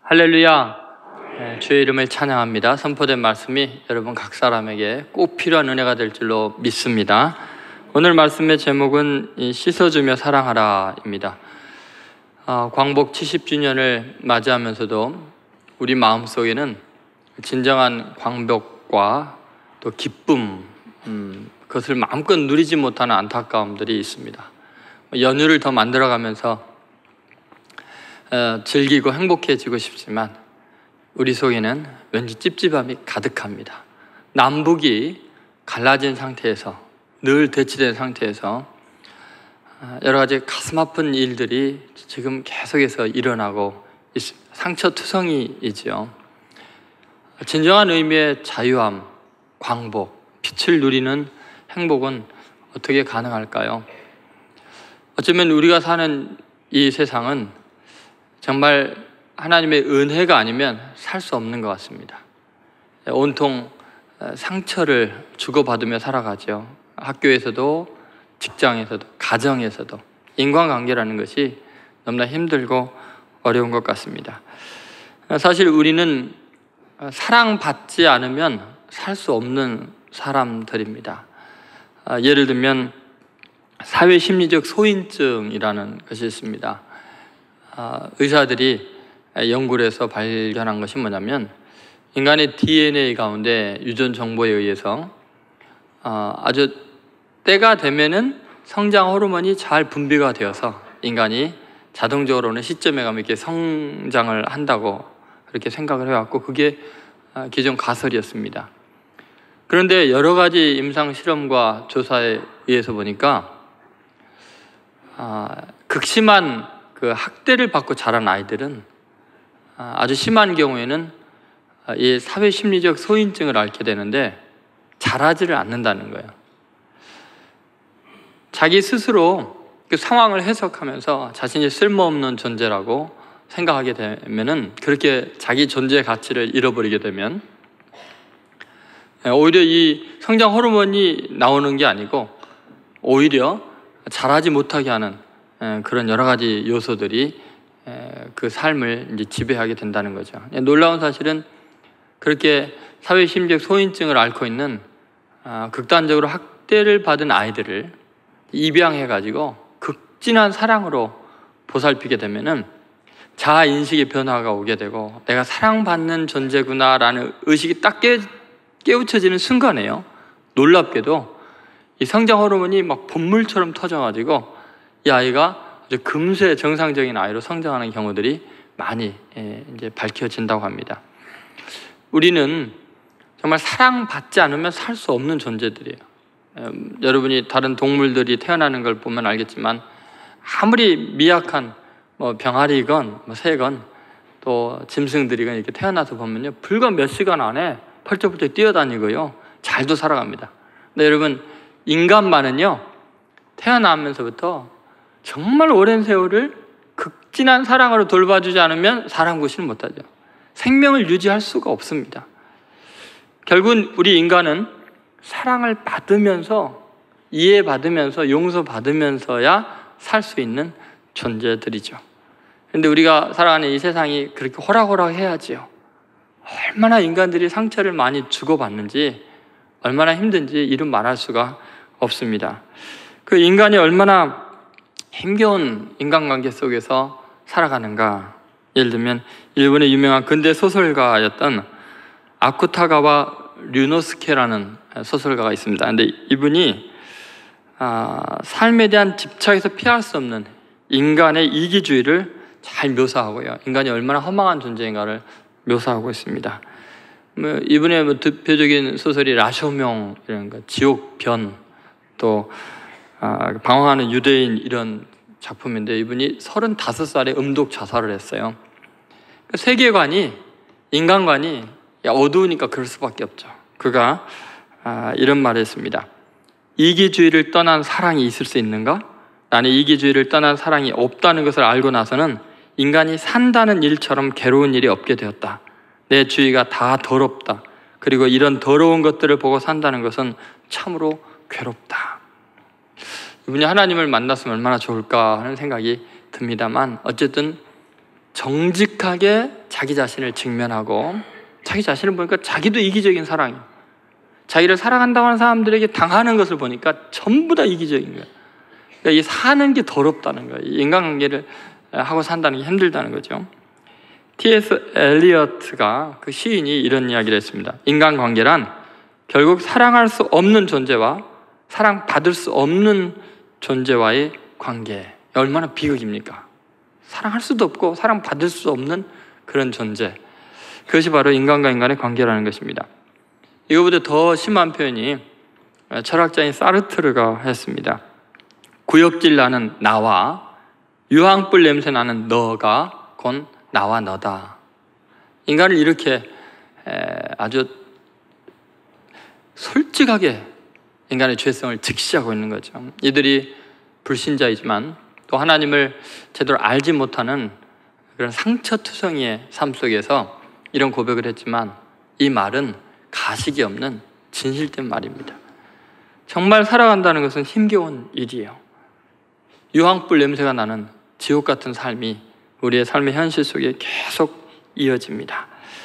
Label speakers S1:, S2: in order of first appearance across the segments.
S1: 할렐루야. 주의 이름을 찬양합니다. 선포된 말씀이 여러분 각 사람에게 꼭 필요한 은혜가 될 줄로 믿습니다. 오늘 말씀의 제목은 씻어주며 사랑하라입니다. 광복 70주년을 맞이하면서도 우리 마음속에는 진정한 광복과 또 기쁨, 그것을 마음껏 누리지 못하는 안타까움들이 있습니다. 연휴를 더 만들어가면서 즐기고 행복해지고 싶지만 우리 속에는 왠지 찝찝함이 가득합니다. 남북이 갈라진 상태에서, 늘 대치된 상태에서 여러 가지 가슴 아픈 일들이 지금 계속해서 일어나고 있습니다. 상처투성이이지요. 진정한 의미의 자유함, 광복, 빛을 누리는 행복은 어떻게 가능할까요? 어쩌면 우리가 사는 이 세상은 정말 하나님의 은혜가 아니면 살 수 없는 것 같습니다. 온통 상처를 주고받으며 살아가죠. 학교에서도, 직장에서도, 가정에서도 인간관계라는 것이 너무나 힘들고 어려운 것 같습니다. 사실 우리는 사랑받지 않으면 살 수 없는 사람들입니다. 예를 들면 사회심리적 소인증이라는 것이 있습니다. 의사들이 연구를 해서 발견한 것이 뭐냐면 인간의 DNA 가운데 유전 정보에 의해서 아주 때가 되면은 성장 호르몬이 잘 분비가 되어서 인간이 자동적으로는 시점에 가면 이렇게 성장을 한다고 그렇게 생각을 해왔고, 그게 기존 가설이었습니다. 그런데 여러 가지 임상 실험과 조사에 의해서 보니까 극심한 그 학대를 받고 자란 아이들은 아주 심한 경우에는 이 사회심리적 소인증을 앓게 되는데 자라지를 않는다는 거예요. 자기 스스로 그 상황을 해석하면서 자신이 쓸모없는 존재라고 생각하게 되면은, 그렇게 자기 존재의 가치를 잃어버리게 되면 오히려 이 성장 호르몬이 나오는 게 아니고 오히려 자라지 못하게 하는 그런 여러 가지 요소들이 그 삶을 이제 지배하게 된다는 거죠. 놀라운 사실은 그렇게 사회심리적 소인증을 앓고 있는 극단적으로 학대를 받은 아이들을 입양해가지고 극진한 사랑으로 보살피게 되면은 자아 인식의 변화가 오게 되고, 내가 사랑받는 존재구나라는 의식이 딱 깨우쳐지는 순간에요, 놀랍게도 이 성장 호르몬이 막 본물처럼 터져가지고 이 아이가 아주 금세 정상적인 아이로 성장하는 경우들이 많이 이제 밝혀진다고 합니다. 우리는 정말 사랑받지 않으면 살 수 없는 존재들이에요. 여러분이 다른 동물들이 태어나는 걸 보면 알겠지만 아무리 미약한 병아리건 새건 또 짐승들이건 이렇게 태어나서 보면요, 불과 몇 시간 안에 펄쩍펄쩍 뛰어다니고요, 잘도 살아갑니다. 근데 여러분, 인간만은요, 태어나면서부터 정말 오랜 세월을 극진한 사랑으로 돌봐주지 않으면 사람 구실을 못하죠. 생명을 유지할 수가 없습니다. 결국은 우리 인간은 사랑을 받으면서, 이해받으면서, 용서받으면서야 살 수 있는 존재들이죠. 그런데 우리가 살아가는 이 세상이 그렇게 호락호락해야지요. 얼마나 인간들이 상처를 많이 주고받는지, 얼마나 힘든지 이름 말할 수가 없습니다. 그 인간이 얼마나 힘겨운 인간관계 속에서 살아가는가. 예를 들면 일본의 유명한 근대 소설가였던 아쿠타가와 류노스케라는 소설가가 있습니다. 근데 이분이 삶에 대한 집착에서 피할 수 없는 인간의 이기주의를 잘 묘사하고요, 인간이 얼마나 허망한 존재인가를 묘사하고 있습니다. 이분의 대표적인 소설이 라쇼명, 지옥변, 또 방황하는 유대인, 이런 작품인데, 이분이 35살에 음독 자살을 했어요. 세계관이, 인간관이 어두우니까 그럴 수밖에 없죠. 그가 이런 말을 했습니다. 이기주의를 떠난 사랑이 있을 수 있는가? 나는 이기주의를 떠난 사랑이 없다는 것을 알고 나서는 인간이 산다는 일처럼 괴로운 일이 없게 되었다. 내 주위가 다 더럽다. 그리고 이런 더러운 것들을 보고 산다는 것은 참으로 괴롭다. 이분이 하나님을 만났으면 얼마나 좋을까 하는 생각이 듭니다만, 어쨌든 정직하게 자기 자신을 직면하고 자기 자신을 보니까 자기도 이기적인 사랑이에요. 자기를 사랑한다고 하는 사람들에게 당하는 것을 보니까 전부 다 이기적인 거예요. 그러니까 이 사는 게 더럽다는 거예요. 인간관계를 하고 산다는 게 힘들다는 거죠. T.S. 엘리어트가 그 시인이 이런 이야기를 했습니다. 인간관계란 결국 사랑할 수 없는 존재와 사랑받을 수 없는 존재와의 관계. 얼마나 비극입니까? 사랑할 수도 없고 사랑받을 수 없는 그런 존재. 그것이 바로 인간과 인간의 관계라는 것입니다. 이거보다 더 심한 표현이 철학자인 사르트르가 했습니다. 구역질 나는 나와 유황불 냄새 나는 너가 곧 나와 너다. 인간을 이렇게 아주 솔직하게 인간의 죄성을 직시하고 있는 거죠. 이들이 불신자이지만 또 하나님을 제대로 알지 못하는 그런 상처투성이의 삶 속에서 이런 고백을 했지만 이 말은 가식이 없는 진실된 말입니다. 정말 살아간다는 것은 힘겨운 일이에요. 유황불 냄새가 나는 지옥 같은 삶이 우리의 삶의 현실 속에 계속 이어집니다.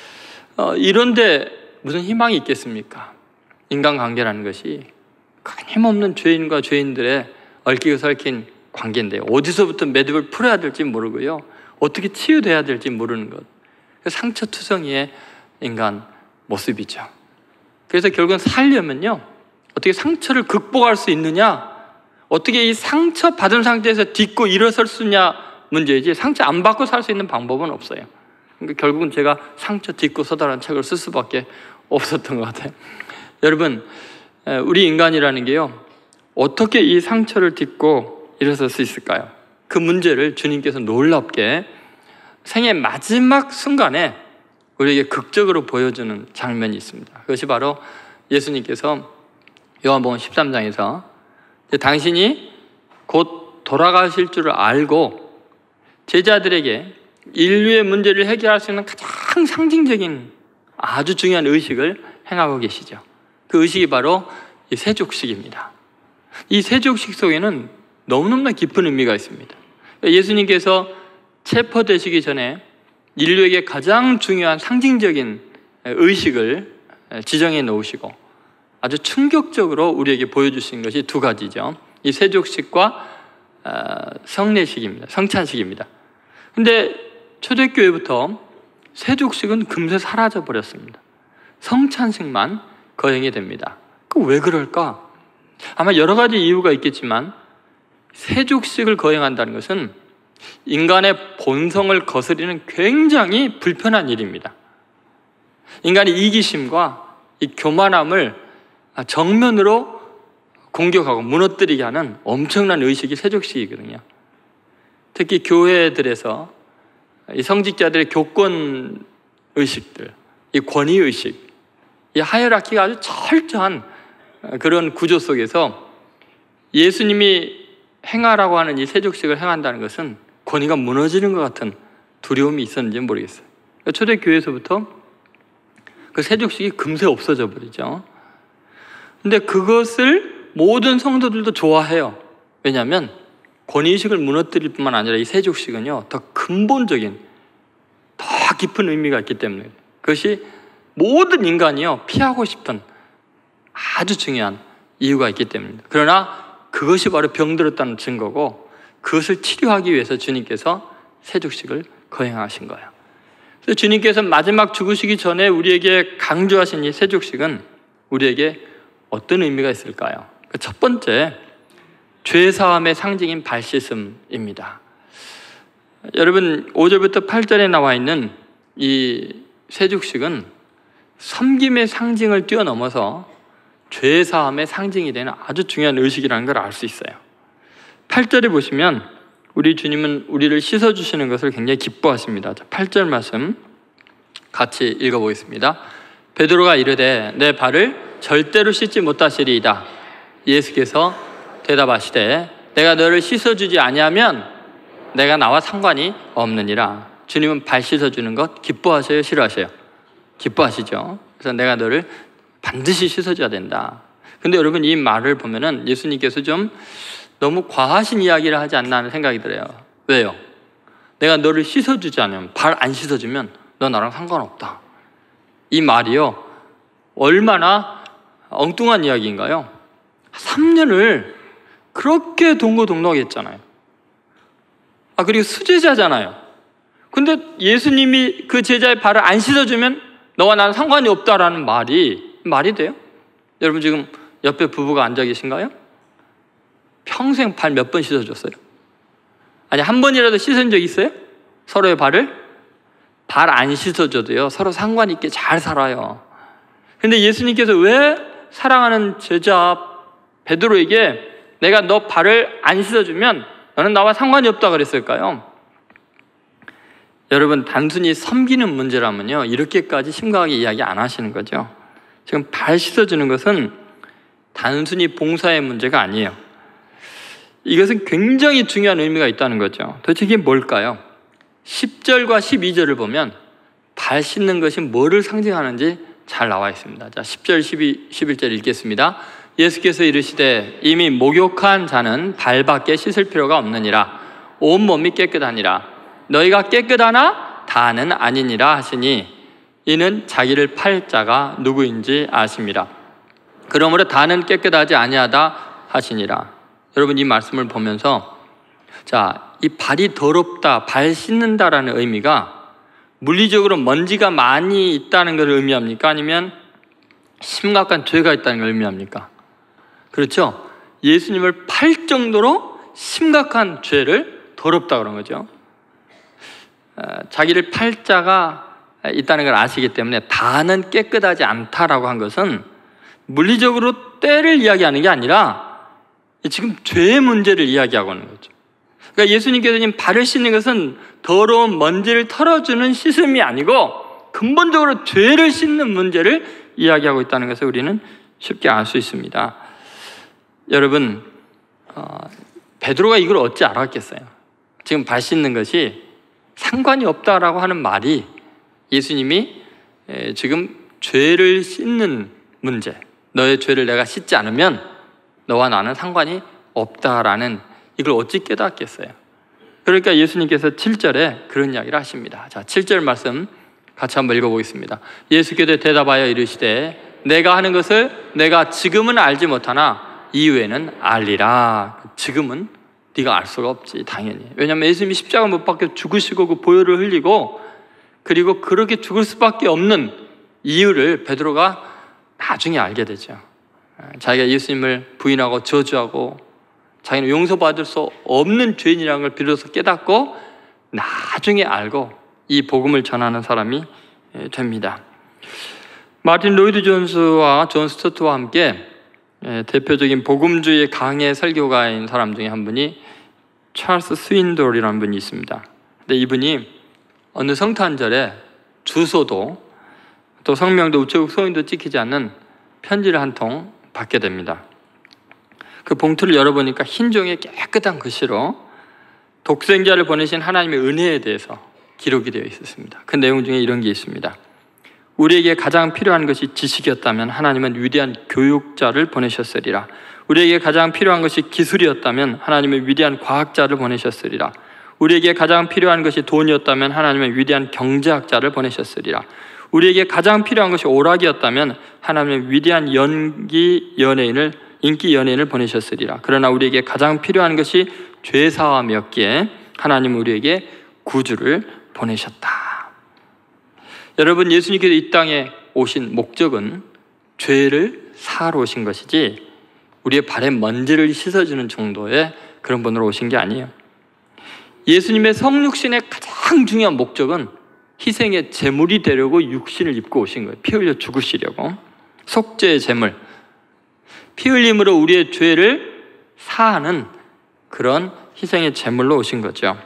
S1: 이런데 무슨 희망이 있겠습니까? 인간관계라는 것이 힘없는 죄인과 죄인들의 얽히고 설킨 관계인데 어디서부터 매듭을 풀어야 될지 모르고요, 어떻게 치유돼야 될지 모르는 것, 상처투성이의 인간 모습이죠. 그래서 결국은 살려면요, 어떻게 상처를 극복할 수 있느냐, 어떻게 이 상처 받은 상태에서 딛고 일어설 수 있냐 문제이지, 상처 안 받고 살 수 있는 방법은 없어요. 그러니까 결국은 제가 상처 딛고 서다라는 책을 쓸 수밖에 없었던 것 같아요. 여러분, 우리 인간이라는 게요, 어떻게 이 상처를 딛고 일어설 수 있을까요? 그 문제를 주님께서 놀랍게 생의 마지막 순간에 우리에게 극적으로 보여주는 장면이 있습니다. 그것이 바로 예수님께서 요한복음 13장에서 당신이 곧 돌아가실 줄을 알고 제자들에게 인류의 문제를 해결할 수 있는 가장 상징적인 아주 중요한 의식을 행하고 계시죠. 그 의식이 바로 이 세족식입니다. 이 세족식 속에는 너무너무나 깊은 의미가 있습니다. 예수님께서 체포되시기 전에 인류에게 가장 중요한 상징적인 의식을 지정해 놓으시고 아주 충격적으로 우리에게 보여주신 것이 두 가지죠. 이 세족식과 성례식입니다. 성찬식입니다. 근데 초대교회부터 세족식은 금세 사라져 버렸습니다. 성찬식만 거행이 됩니다. 그 왜 그럴까? 아마 여러 가지 이유가 있겠지만 세족식을 거행한다는 것은 인간의 본성을 거스리는 굉장히 불편한 일입니다. 인간의 이기심과 이 교만함을 정면으로 공격하고 무너뜨리게 하는 엄청난 의식이 세족식이거든요. 특히 교회들에서 이 성직자들의 교권 의식들, 이 권위 의식, 이 하이라키가 아주 철저한 그런 구조 속에서 예수님이 행하라고 하는 이 세족식을 행한다는 것은 권위가 무너지는 것 같은 두려움이 있었는지 모르겠어요. 초대교회에서부터 그 세족식이 금세 없어져 버리죠. 근데 그것을 모든 성도들도 좋아해요. 왜냐하면 권위의식을 무너뜨릴 뿐만 아니라 이 세족식은요, 더 근본적인, 더 깊은 의미가 있기 때문에 그것이 모든 인간이요 피하고 싶은 아주 중요한 이유가 있기 때문입니다. 그러나 그것이 바로 병들었다는 증거고 그것을 치료하기 위해서 주님께서 세족식을 거행하신 거예요. 그래서 주님께서 마지막 죽으시기 전에 우리에게 강조하신 이 세족식은 우리에게 어떤 의미가 있을까요? 첫 번째, 죄사함의 상징인 발씻음입니다. 여러분, 5절부터 8절에 나와 있는 이 세족식은 섬김의 상징을 뛰어넘어서 죄사함의 상징이 되는 아주 중요한 의식이라는 걸 알 수 있어요. 8절에 보시면 우리 주님은 우리를 씻어주시는 것을 굉장히 기뻐하십니다. 8절 말씀 같이 읽어보겠습니다. 베드로가 이르되 내 발을 절대로 씻지 못하시리이다. 예수께서 대답하시되 내가 너를 씻어주지 아니하면 내가 나와 상관이 없느니라. 주님은 발 씻어주는 것 기뻐하셔요? 싫어하셔요? 기뻐하시죠. 그래서 내가 너를 반드시 씻어줘야 된다. 근데 여러분, 이 말을 보면은 예수님께서 좀 너무 과하신 이야기를 하지 않나 하는 생각이 들어요. 왜요? 내가 너를 씻어주지 않으면, 발 안 씻어주면 너 나랑 상관없다. 이 말이요, 얼마나 엉뚱한 이야기인가요? 3년을 그렇게 동고동락하게 했잖아요. 그리고 수제자잖아요. 근데 예수님이 그 제자의 발을 안 씻어주면 너와 나는 상관이 없다라는 말이 돼요? 여러분 지금 옆에 부부가 앉아 계신가요? 평생 발 몇 번 씻어줬어요? 아니, 한 번이라도 씻은 적 있어요? 서로의 발을? 발 안 씻어줘도요, 서로 상관 있게 잘 살아요. 근데 예수님께서 왜 사랑하는 제자 베드로에게 내가 너 발을 안 씻어주면 너는 나와 상관이 없다 그랬을까요? 여러분, 단순히 섬기는 문제라면요, 이렇게까지 심각하게 이야기 안 하시는 거죠. 지금 발 씻어주는 것은 단순히 봉사의 문제가 아니에요. 이것은 굉장히 중요한 의미가 있다는 거죠. 도대체 이게 뭘까요? 10절과 12절을 보면 발 씻는 것이 뭐를 상징하는지 잘 나와 있습니다. 자, 10절, 11절 읽겠습니다. 예수께서 이르시되 이미 목욕한 자는 발밖에 씻을 필요가 없느니라. 온몸이 깨끗하니라. 너희가 깨끗하나 다는 아니니라 하시니 이는 자기를 팔 자가 누구인지 아심이라. 그러므로 다는 깨끗하지 아니하다 하시니라. 여러분, 이 말씀을 보면서 이 발이 더럽다, 발 씻는다라는 의미가 물리적으로 먼지가 많이 있다는 것을 의미합니까? 아니면 심각한 죄가 있다는 걸 의미합니까? 그렇죠? 예수님을 팔 정도로 심각한 죄를 더럽다 그런 거죠. 자기를 팔 자가 있다는 걸 아시기 때문에 다는 깨끗하지 않다라고 한 것은 물리적으로 때를 이야기하는 게 아니라 지금 죄의 문제를 이야기하고 있는 거죠. 그러니까 예수님께서 지금 발을 씻는 것은 더러운 먼지를 털어주는 씻음이 아니고 근본적으로 죄를 씻는 문제를 이야기하고 있다는 것을 우리는 쉽게 알 수 있습니다. 여러분, 베드로가 이걸 어찌 알았겠어요? 지금 발 씻는 것이 상관이 없다라고 하는 말이 예수님이 지금 죄를 씻는 문제, 너의 죄를 내가 씻지 않으면 너와 나는 상관이 없다라는 이걸 어찌 깨닫겠어요? 그러니까 예수님께서 7절에 그런 이야기를 하십니다. 자, 7절 말씀 같이 한번 읽어보겠습니다. 예수께서 대답하여 이르시되 내가 하는 것을 내가 지금은 알지 못하나 이후에는 알리라. 지금은 네가 알 수가 없지, 당연히. 왜냐하면 예수님이 십자가 못 박혀 죽으시고 그 보혈을 흘리고 그리고 그렇게 죽을 수밖에 없는 이유를 베드로가 나중에 알게 되죠. 자기가 예수님을 부인하고 저주하고 자기는 용서받을 수 없는 죄인이라는 걸 비로소 깨닫고 나중에 알고 이 복음을 전하는 사람이 됩니다. 마틴 로이드 존스와 존 스토트와 함께 대표적인 복음주의 강해 설교가인 사람 중에 한 분이 찰스 스윈돌이라는 분이 있습니다. 근데 이분이 어느 성탄절에 주소도 또 성명도 우체국 소인도 찍히지 않는 편지를 한 통 받게 됩니다. 그 봉투를 열어보니까 흰종이에 깨끗한 글씨로 독생자를 보내신 하나님의 은혜에 대해서 기록이 되어 있었습니다. 그 내용 중에 이런 게 있습니다. 우리에게 가장 필요한 것이 지식이었다면 하나님은 위대한 교육자를 보내셨으리라. 우리에게 가장 필요한 것이 기술이었다면 하나님은 위대한 과학자를 보내셨으리라. 우리에게 가장 필요한 것이 돈이었다면 하나님은 위대한 경제학자를 보내셨으리라. 우리에게 가장 필요한 것이 오락이었다면 하나님은 위대한 인기 연예인을 보내셨으리라. 그러나 우리에게 가장 필요한 것이 죄사함이었기에 하나님은 우리에게 구주를 보내셨다. 여러분, 예수님께서 이 땅에 오신 목적은 죄를 사하러 오신 것이지 우리의 발에 먼지를 씻어주는 정도의 그런 분으로 오신 게 아니에요. 예수님의 성육신의 가장 중요한 목적은 희생의 제물이 되려고 육신을 입고 오신 거예요. 피 흘려 죽으시려고. 속죄의 제물, 피 흘림으로 우리의 죄를 사하는 그런 희생의 제물로 오신 거죠.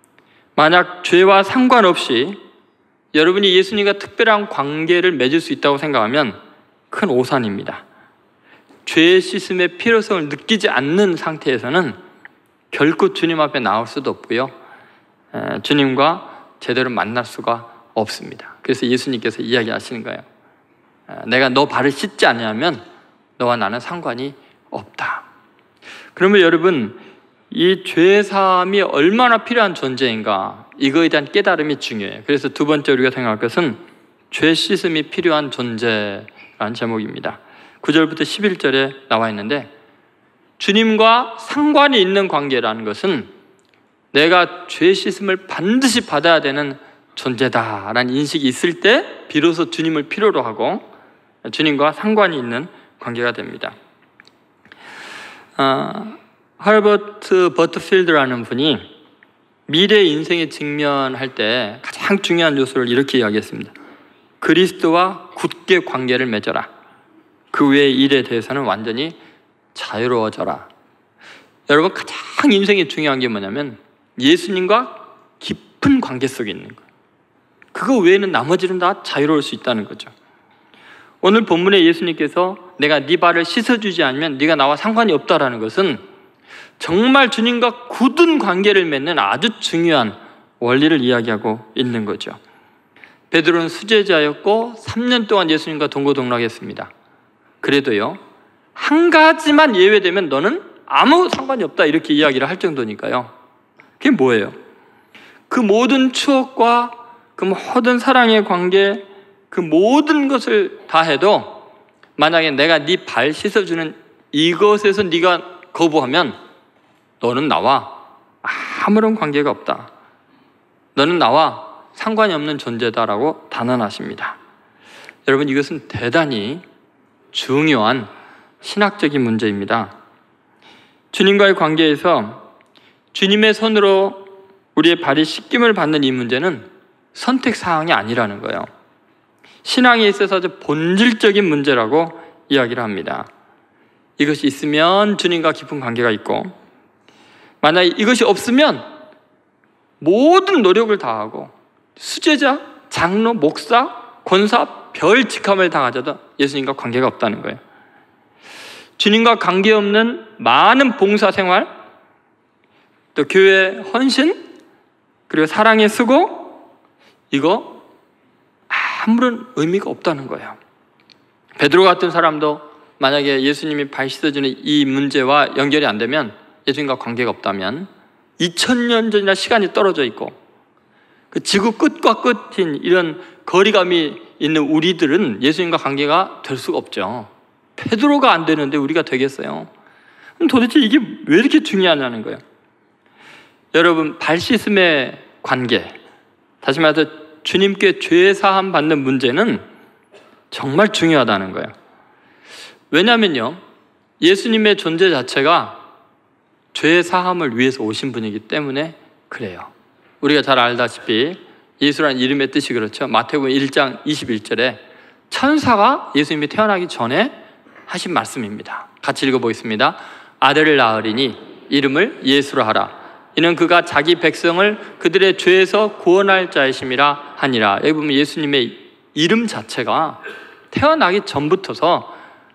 S1: 만약 죄와 상관없이 여러분이 예수님과 특별한 관계를 맺을 수 있다고 생각하면 큰 오산입니다. 죄의 씻음의 필요성을 느끼지 않는 상태에서는 결코 주님 앞에 나올 수도 없고요, 주님과 제대로 만날 수가 없습니다. 그래서 예수님께서 이야기하시는 거예요. 내가 너 발을 씻지 않으면 너와 나는 상관이 없다. 그러면 여러분, 이 죄사함이 얼마나 필요한 존재인가, 이거에 대한 깨달음이 중요해요. 그래서 두 번째 우리가 생각할 것은 죄 씻음이 필요한 존재라는 제목입니다. 9절부터 11절에 나와 있는데, 주님과 상관이 있는 관계라는 것은 내가 죄 씻음을 반드시 받아야 되는 존재다라는 인식이 있을 때 비로소 주님을 필요로 하고 주님과 상관이 있는 관계가 됩니다. 허버트 버트필드라는 분이 미래 인생에 직면할 때 가장 중요한 요소를 이렇게 이야기했습니다. 그리스도와 굳게 관계를 맺어라. 그 외의 일에 대해서는 완전히 자유로워져라. 여러분, 가장 인생에 중요한 게 뭐냐면 예수님과 깊은 관계 속에 있는 거예요. 그거 외에는 나머지는 다 자유로울 수 있다는 거죠. 오늘 본문에 예수님께서 내가 네 발을 씻어주지 않으면 네가 나와 상관이 없다라는 것은 정말 주님과 굳은 관계를 맺는 아주 중요한 원리를 이야기하고 있는 거죠. 베드로는 수제자였고 3년 동안 예수님과 동고동락했습니다. 그래도요, 한 가지만 예외되면 너는 아무 상관이 없다 이렇게 이야기를 할 정도니까요. 그게 뭐예요? 그 모든 추억과 그 모든 사랑의 관계, 그 모든 것을 다 해도 만약에 내가 네 발 씻어주는 이것에서 네가 거부하면 너는 나와 아무런 관계가 없다. 너는 나와 상관이 없는 존재다라고 단언하십니다. 여러분, 이것은 대단히 중요한 신학적인 문제입니다. 주님과의 관계에서 주님의 손으로 우리의 발이 씻김을 받는 이 문제는 선택사항이 아니라는 거예요. 신앙에 있어서 아주 본질적인 문제라고 이야기를 합니다. 이것이 있으면 주님과 깊은 관계가 있고, 만약에 이것이 없으면 모든 노력을 다하고 수제자, 장로, 목사, 권사, 별 직함을 다 가져도 예수님과 관계가 없다는 거예요. 주님과 관계없는 많은 봉사생활, 또 교회 헌신, 그리고 사랑의 수고, 이거 아무런 의미가 없다는 거예요. 베드로 같은 사람도 만약에 예수님이 발 씻어주는 이 문제와 연결이 안 되면, 예수님과 관계가 없다면 2000년 전이나 시간이 떨어져 있고 그 지구 끝과 끝인 이런 거리감이 있는 우리들은 예수님과 관계가 될 수가 없죠. 베드로가 안 되는데 우리가 되겠어요? 그럼 도대체 이게 왜 이렇게 중요하냐는 거예요. 여러분, 발 씻음의 관계, 다시 말해서 주님께 죄 사함 받는 문제는 정말 중요하다는 거예요. 왜냐면요, 예수님의 존재 자체가 죄 사함을 위해서 오신 분이기 때문에 그래요. 우리가 잘 알다시피 예수라는 이름의 뜻이 그렇죠. 마태복음 1장 21절에 천사가 예수님이 태어나기 전에 하신 말씀입니다. 같이 읽어보겠습니다. 아들을 낳으리니 이름을 예수라 하라. 이는 그가 자기 백성을 그들의 죄에서 구원할 자이심이라 하니라. 여기 보면 예수님의 이름 자체가 태어나기 전부터서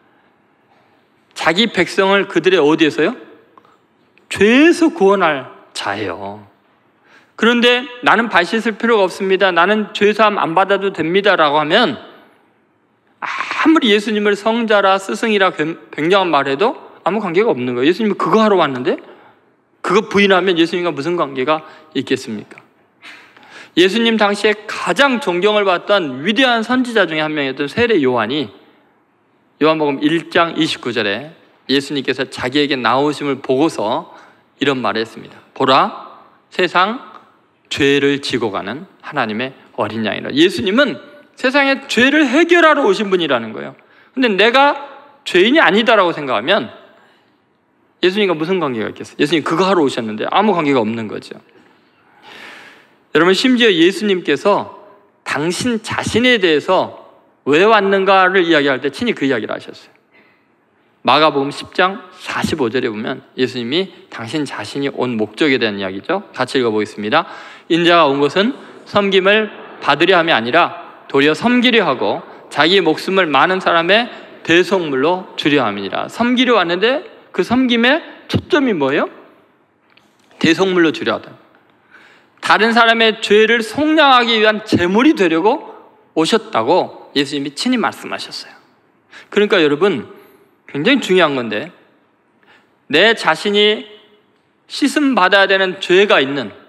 S1: 자기 백성을 그들의 어디에서요? 죄에서 구원할 자예요. 그런데 나는 발 씻을 필요가 없습니다, 나는 죄사함 안 받아도 됩니다 라고 하면 아무리 예수님을 성자라 스승이라 굉장한 말해도 아무 관계가 없는 거예요. 예수님이 그거 하러 왔는데 그거 부인하면 예수님과 무슨 관계가 있겠습니까? 예수님 당시에 가장 존경을 받던 위대한 선지자 중에 한 명이었던 세례 요한이 요한복음 1장 29절에 예수님께서 자기에게 나오심을 보고서 이런 말을 했습니다. 보라, 세상 죄를 지고 가는 하나님의 어린 양이라. 예수님은 세상의 죄를 해결하러 오신 분이라는 거예요. 근데 내가 죄인이 아니다라고 생각하면 예수님과 무슨 관계가 있겠어요? 예수님 그거 하러 오셨는데 아무 관계가 없는 거죠. 여러분, 심지어 예수님께서 당신 자신에 대해서 왜 왔는가를 이야기할 때 친히 그 이야기를 하셨어요. 마가복음 10장 45절에 보면 예수님이 당신 자신이 온 목적에 대한 이야기죠. 같이 읽어보겠습니다. 인자가 온 것은 섬김을 받으려 함이 아니라 도리어 섬기려 하고 자기 목숨을 많은 사람의 대속물로 주려 함이니라. 섬기려 왔는데 그 섬김의 초점이 뭐예요? 대속물로 주려 하다. 다른 사람의 죄를 속량하기 위한 제물이 되려고 오셨다고 예수님이 친히 말씀하셨어요. 그러니까 여러분, 굉장히 중요한 건데, 내 자신이 씻음 받아야 되는 죄가 있는,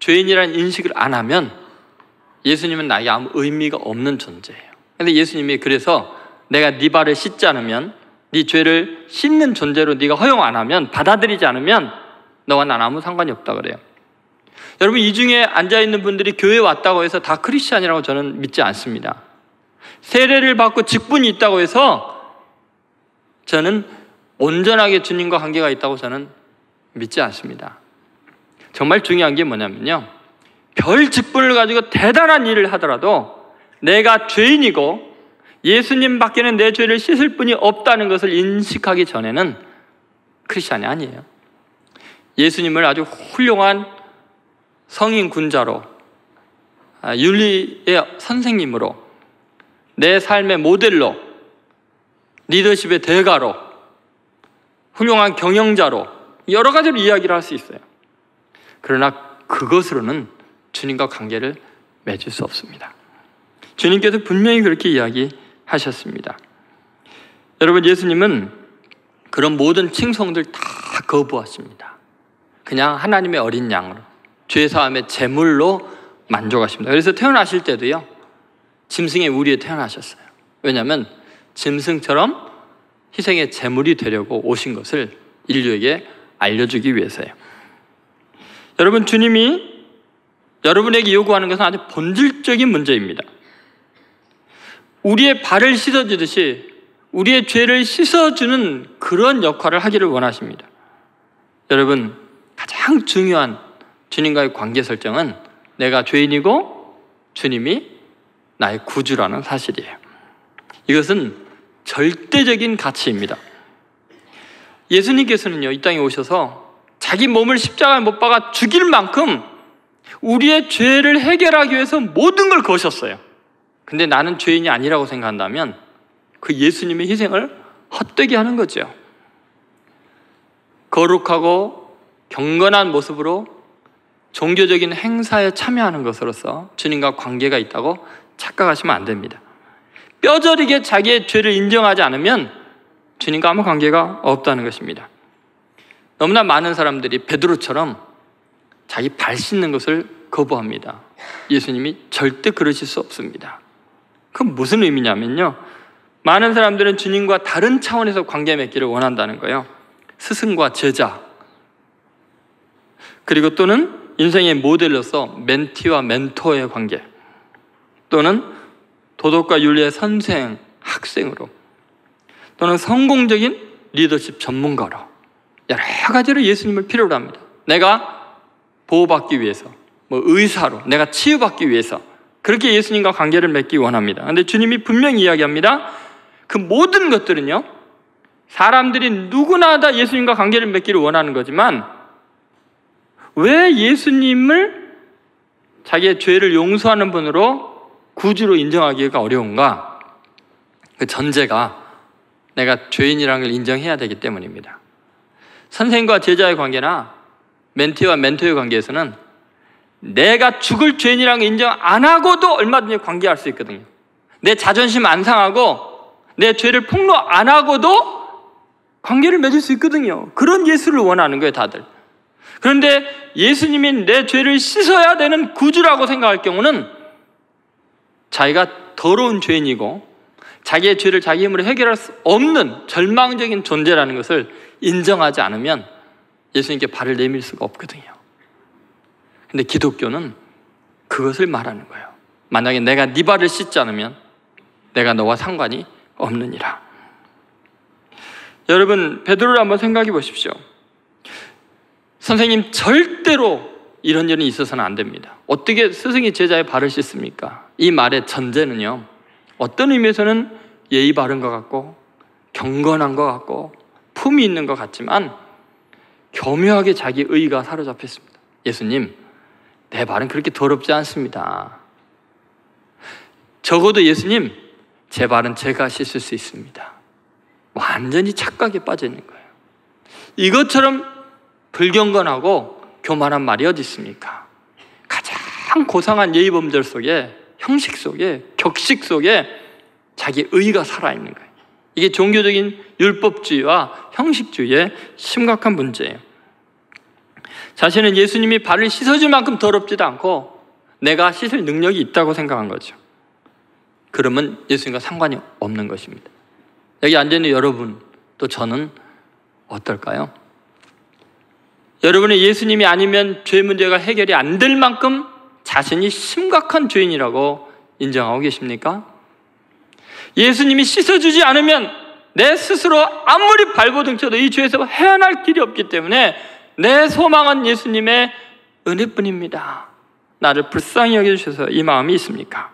S1: 죄인이라는 인식을 안 하면 예수님은 나에게 아무 의미가 없는 존재예요. 근데 예수님이 그래서 내가 네 발을 씻지 않으면, 네 죄를 씻는 존재로 네가 허용 안 하면, 받아들이지 않으면 너와 난 아무 상관이 없다 그래요. 여러분, 이 중에 앉아있는 분들이 교회에 왔다고 해서 다 크리스찬이라고 저는 믿지 않습니다. 세례를 받고 직분이 있다고 해서 저는 온전하게 주님과 관계가 있다고 저는 믿지 않습니다. 정말 중요한 게 뭐냐면요, 별 직분을 가지고 대단한 일을 하더라도 내가 죄인이고 예수님 밖에는 내 죄를 씻을 분이 없다는 것을 인식하기 전에는 크리스찬이 아니에요. 예수님을 아주 훌륭한 성인 군자로, 윤리의 선생님으로, 내 삶의 모델로, 리더십의 대가로, 훌륭한 경영자로 여러 가지로 이야기를 할 수 있어요. 그러나 그것으로는 주님과 관계를 맺을 수 없습니다. 주님께서 분명히 그렇게 이야기하셨습니다. 여러분, 예수님은 그런 모든 칭송들 다 거부하십니다. 그냥 하나님의 어린 양으로, 죄사함의 제물로 만족하십니다. 그래서 태어나실 때도요, 짐승의 우리에 태어나셨어요. 왜냐하면 짐승처럼 희생의 제물이 되려고 오신 것을 인류에게 알려주기 위해서예요. 여러분, 주님이 여러분에게 요구하는 것은 아주 본질적인 문제입니다. 우리의 발을 씻어주듯이 우리의 죄를 씻어주는 그런 역할을 하기를 원하십니다. 여러분, 가장 중요한 주님과의 관계 설정은 내가 죄인이고 주님이 나의 구주라는 사실이에요. 이것은 절대적인 가치입니다. 예수님께서는요, 이 땅에 오셔서 자기 몸을 십자가에 못 박아 죽일 만큼 우리의 죄를 해결하기 위해서 모든 걸 거셨어요. 근데 나는 죄인이 아니라고 생각한다면 그 예수님의 희생을 헛되게 하는 거죠. 거룩하고 경건한 모습으로 종교적인 행사에 참여하는 것으로서 주님과 관계가 있다고 착각하시면 안 됩니다. 뼈저리게 자기의 죄를 인정하지 않으면 주님과 아무 관계가 없다는 것입니다. 너무나 많은 사람들이 베드로처럼 자기 발 씻는 것을 거부합니다. 예수님이 절대 그러실 수 없습니다. 그건 무슨 의미냐면요, 많은 사람들은 주님과 다른 차원에서 관계 맺기를 원한다는 거예요. 스승과 제자, 그리고 또는 인생의 모델로서 멘티와 멘토의 관계, 또는 도덕과 윤리의 선생, 학생으로, 또는 성공적인 리더십 전문가로 여러 가지로 예수님을 필요로 합니다. 내가 보호받기 위해서, 의사로, 내가 치유받기 위해서 그렇게 예수님과 관계를 맺기 원합니다. 그런데 주님이 분명히 이야기합니다. 그 모든 것들은요, 사람들이 누구나 다 예수님과 관계를 맺기를 원하는 거지만 왜 예수님을 자기의 죄를 용서하는 분으로 구주로 인정하기가 어려운가? 그 전제가 내가 죄인이라는 걸 인정해야 되기 때문입니다. 선생과 제자의 관계나 멘티와 멘토의 관계에서는 내가 죽을 죄인이라는 걸 인정 안 하고도 얼마든지 관계할 수 있거든요. 내 자존심 안 상하고 내 죄를 폭로 안 하고도 관계를 맺을 수 있거든요. 그런 예수를 원하는 거예요, 다들. 그런데 예수님이 내 죄를 씻어야 되는 구주라고 생각할 경우는 자기가 더러운 죄인이고 자기의 죄를 자기 힘으로 해결할 수 없는 절망적인 존재라는 것을 인정하지 않으면 예수님께 발을 내밀 수가 없거든요. 근데 기독교는 그것을 말하는 거예요. 만약에 내가 네 발을 씻지 않으면 내가 너와 상관이 없느니라. 여러분, 베드로를 한번 생각해 보십시오. 선생님, 절대로 이런 일은 있어서는 안 됩니다. 어떻게 스승이 제자의 발을 씻습니까? 이 말의 전제는요, 어떤 의미에서는 예의 바른 것 같고 경건한 것 같고 품이 있는 것 같지만 교묘하게 자기 의의가 사로잡혀 있습니다. 예수님, 내 발은 그렇게 더럽지 않습니다. 적어도 예수님, 제 발은 제가 씻을 수 있습니다. 완전히 착각에 빠져 있는 거예요. 이것처럼 불경건하고 교만한 말이 어디 있습니까? 가장 고상한 예의범절 속에, 형식 속에, 격식 속에 자기 의의가 살아있는 거예요. 이게 종교적인 율법주의와 형식주의의 심각한 문제예요. 자신은 예수님이 발을 씻어줄 만큼 더럽지도 않고 내가 씻을 능력이 있다고 생각한 거죠. 그러면 예수님과 상관이 없는 것입니다. 여기 앉아있는 여러분, 또 저는 어떨까요? 여러분은 예수님이 아니면 죄 문제가 해결이 안 될 만큼 자신이 심각한 죄인이라고 인정하고 계십니까? 예수님이 씻어주지 않으면 내 스스로 아무리 발버둥 쳐도 이 죄에서 헤어날 길이 없기 때문에 내 소망은 예수님의 은혜뿐입니다. 나를 불쌍히 여겨주셔서 이 마음이 있습니까?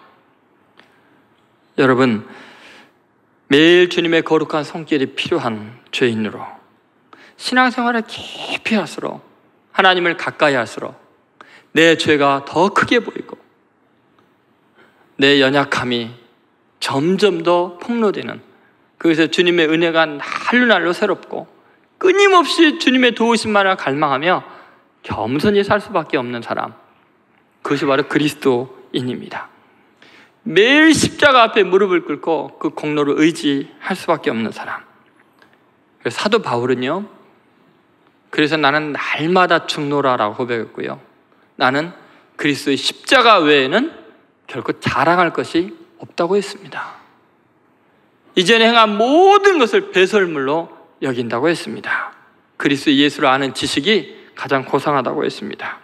S1: 여러분, 매일 주님의 거룩한 손길이 필요한 죄인으로 신앙생활을 깊이 할수록, 하나님을 가까이 할수록 내 죄가 더 크게 보이고 내 연약함이 점점 더 폭로되는, 그래서 주님의 은혜가 날로 날로 새롭고 끊임없이 주님의 도우심만을 갈망하며 겸손히 살 수밖에 없는 사람, 그것이 바로 그리스도인입니다. 매일 십자가 앞에 무릎을 꿇고 그 공로를 의지할 수밖에 없는 사람. 그래서 사도 바울은요, 그래서 나는 날마다 죽노라라고 고백했고요, 나는 그리스도의 십자가 외에는 결코 자랑할 것이 없다고 했습니다. 이전에 행한 모든 것을 배설물로 여긴다고 했습니다. 그리스도 예수를 아는 지식이 가장 고상하다고 했습니다.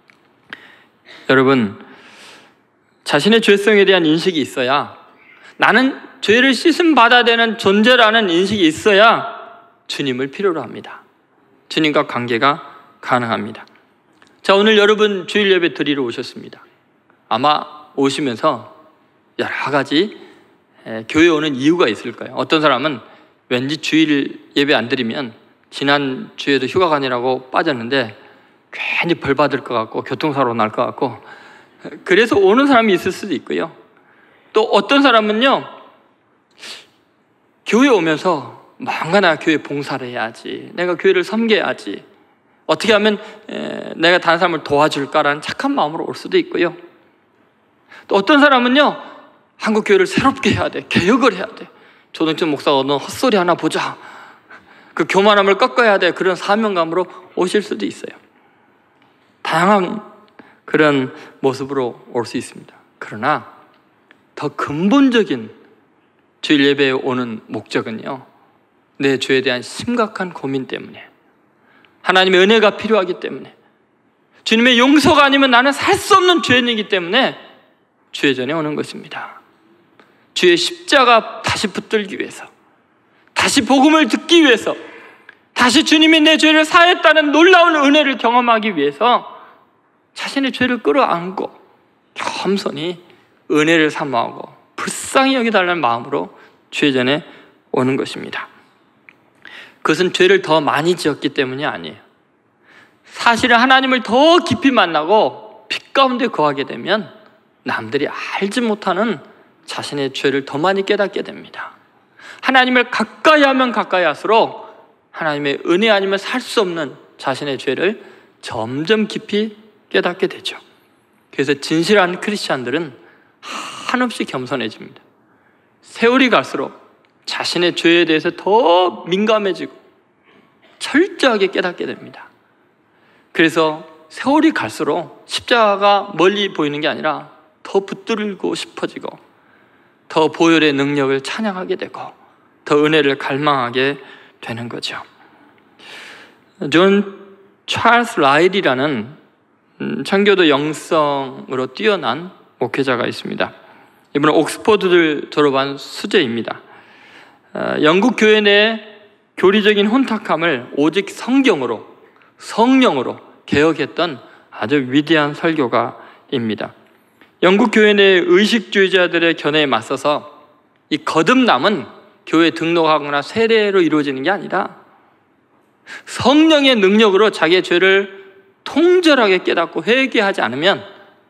S1: 여러분, 자신의 죄성에 대한 인식이 있어야, 나는 죄를 씻음 받아야 되는 존재라는 인식이 있어야 주님을 필요로 합니다. 주님과 관계가 가능합니다. 자, 오늘 여러분 주일 예배 드리러 오셨습니다. 아마 오시면서 여러 가지 교회 오는 이유가 있을 거예요. 어떤 사람은 왠지 주일 예배 안 드리면 지난 주에도 휴가 가느라고 빠졌는데 괜히 벌 받을 것 같고 교통사고 날 것 같고, 그래서 오는 사람이 있을 수도 있고요. 또 어떤 사람은요, 교회 오면서 뭔가 내가 교회 봉사를 해야지, 내가 교회를 섬겨야지, 어떻게 하면 내가 다른 사람을 도와줄까라는 착한 마음으로 올 수도 있고요. 또 어떤 사람은요, 한국 교회를 새롭게 해야 돼, 개혁을 해야 돼, 조동천 목사가 너 헛소리 하나 보자, 그 교만함을 꺾어야 돼, 그런 사명감으로 오실 수도 있어요. 다양한 그런 모습으로 올 수 있습니다. 그러나 더 근본적인 주일 예배에 오는 목적은요, 내 죄에 대한 심각한 고민 때문에, 하나님의 은혜가 필요하기 때문에, 주님의 용서가 아니면 나는 살 수 없는 죄인이기 때문에 주의 전에 오는 것입니다. 주의 십자가 다시 붙들기 위해서, 다시 복음을 듣기 위해서, 다시 주님이 내 죄를 사했다는 놀라운 은혜를 경험하기 위해서 자신의 죄를 끌어안고 겸손히 은혜를 사모하고 불쌍히 여기달라는 마음으로 주의 전에 오는 것입니다. 그것은 죄를 더 많이 지었기 때문이 아니에요. 사실은 하나님을 더 깊이 만나고 빛 가운데 거하게 되면 남들이 알지 못하는 자신의 죄를 더 많이 깨닫게 됩니다. 하나님을 가까이 하면 가까이 할수록 하나님의 은혜 아니면 살 수 없는 자신의 죄를 점점 깊이 깨닫게 되죠. 그래서 진실한 크리스찬들은 한없이 겸손해집니다. 세월이 갈수록 자신의 죄에 대해서 더 민감해지고 철저하게 깨닫게 됩니다. 그래서 세월이 갈수록 십자가가 멀리 보이는 게 아니라 더 붙들고 싶어지고, 더 보혈의 능력을 찬양하게 되고, 더 은혜를 갈망하게 되는 거죠. 존 찰스 라일이라는 청교도 영성으로 뛰어난 목회자가 있습니다. 이분은 옥스퍼드를 졸업한 수재입니다. 영국 교회 내 교리적인 혼탁함을 오직 성경으로, 성령으로 개혁했던 아주 위대한 설교가입니다. 영국 교회 내 의식주의자들의 견해에 맞서서 이 거듭남은 교회에 등록하거나 세례로 이루어지는 게 아니라 성령의 능력으로 자기의 죄를 통절하게 깨닫고 회개하지 않으면,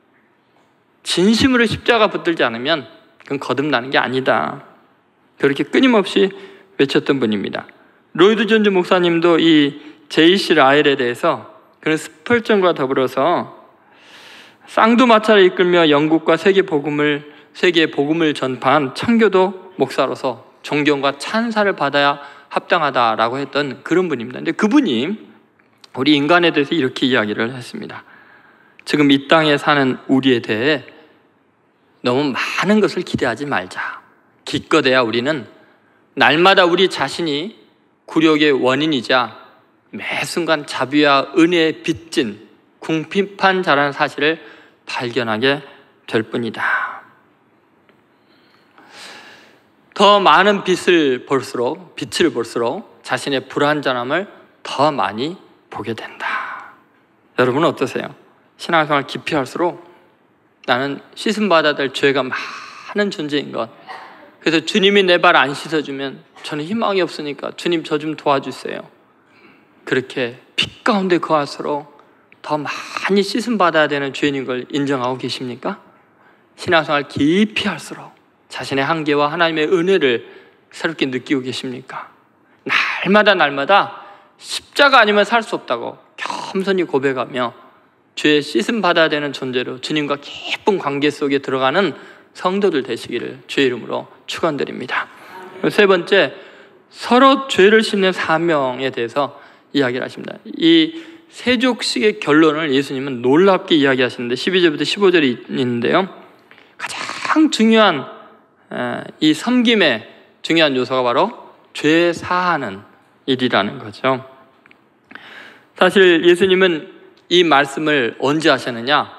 S1: 진심으로 십자가 붙들지 않으면 그건 거듭나는 게 아니다, 그렇게 끊임없이 외쳤던 분입니다. 로이드 존즈 목사님도 이 J.C. 라일에 대해서 그런 스펄전과 더불어서 쌍두마차를 이끌며 영국과 세계에 복음을 전파한 청교도 목사로서 존경과 찬사를 받아야 합당하다라고 했던 그런 분입니다. 근데 그분이 우리 인간에 대해서 이렇게 이야기를 했습니다. 지금 이 땅에 사는 우리에 대해 너무 많은 것을 기대하지 말자. 기껏해야 우리는 날마다 우리 자신이 굴욕의 원인이자 매 순간 자비와 은혜에 빚진 궁핍한 자라는 사실을 발견하게 될 뿐이다. 더 많은 빛을 볼수록 자신의 불완전함을 더 많이 보게 된다. 여러분은 어떠세요? 신앙생활 깊이 할수록 나는 씻음받아야 될 죄가 많은 존재인 것, 그래서 주님이 내 발 안 씻어주면 저는 희망이 없으니까 주님 저 좀 도와주세요. 그렇게 빛 가운데 거할수록 더 많이 씻음받아야 되는 죄인인 걸 인정하고 계십니까? 신앙생활 깊이 할수록 자신의 한계와 하나님의 은혜를 새롭게 느끼고 계십니까? 날마다 십자가 아니면 살 수 없다고 겸손히 고백하며 죄에 씻음받아야 되는 존재로 주님과 깊은 관계 속에 들어가는 성도들 되시기를 주의 이름으로 축원드립니다. 세 번째, 서로 죄를 씻는 사명에 대해서 이야기를 하십니다. 이 세족식의 결론을 예수님은 놀랍게 이야기하시는데 12절부터 15절이 있는데요, 가장 중요한 이 섬김의 중요한 요소가 바로 죄 사하는 일이라는 거죠. 사실 예수님은 이 말씀을 언제 하셨느냐?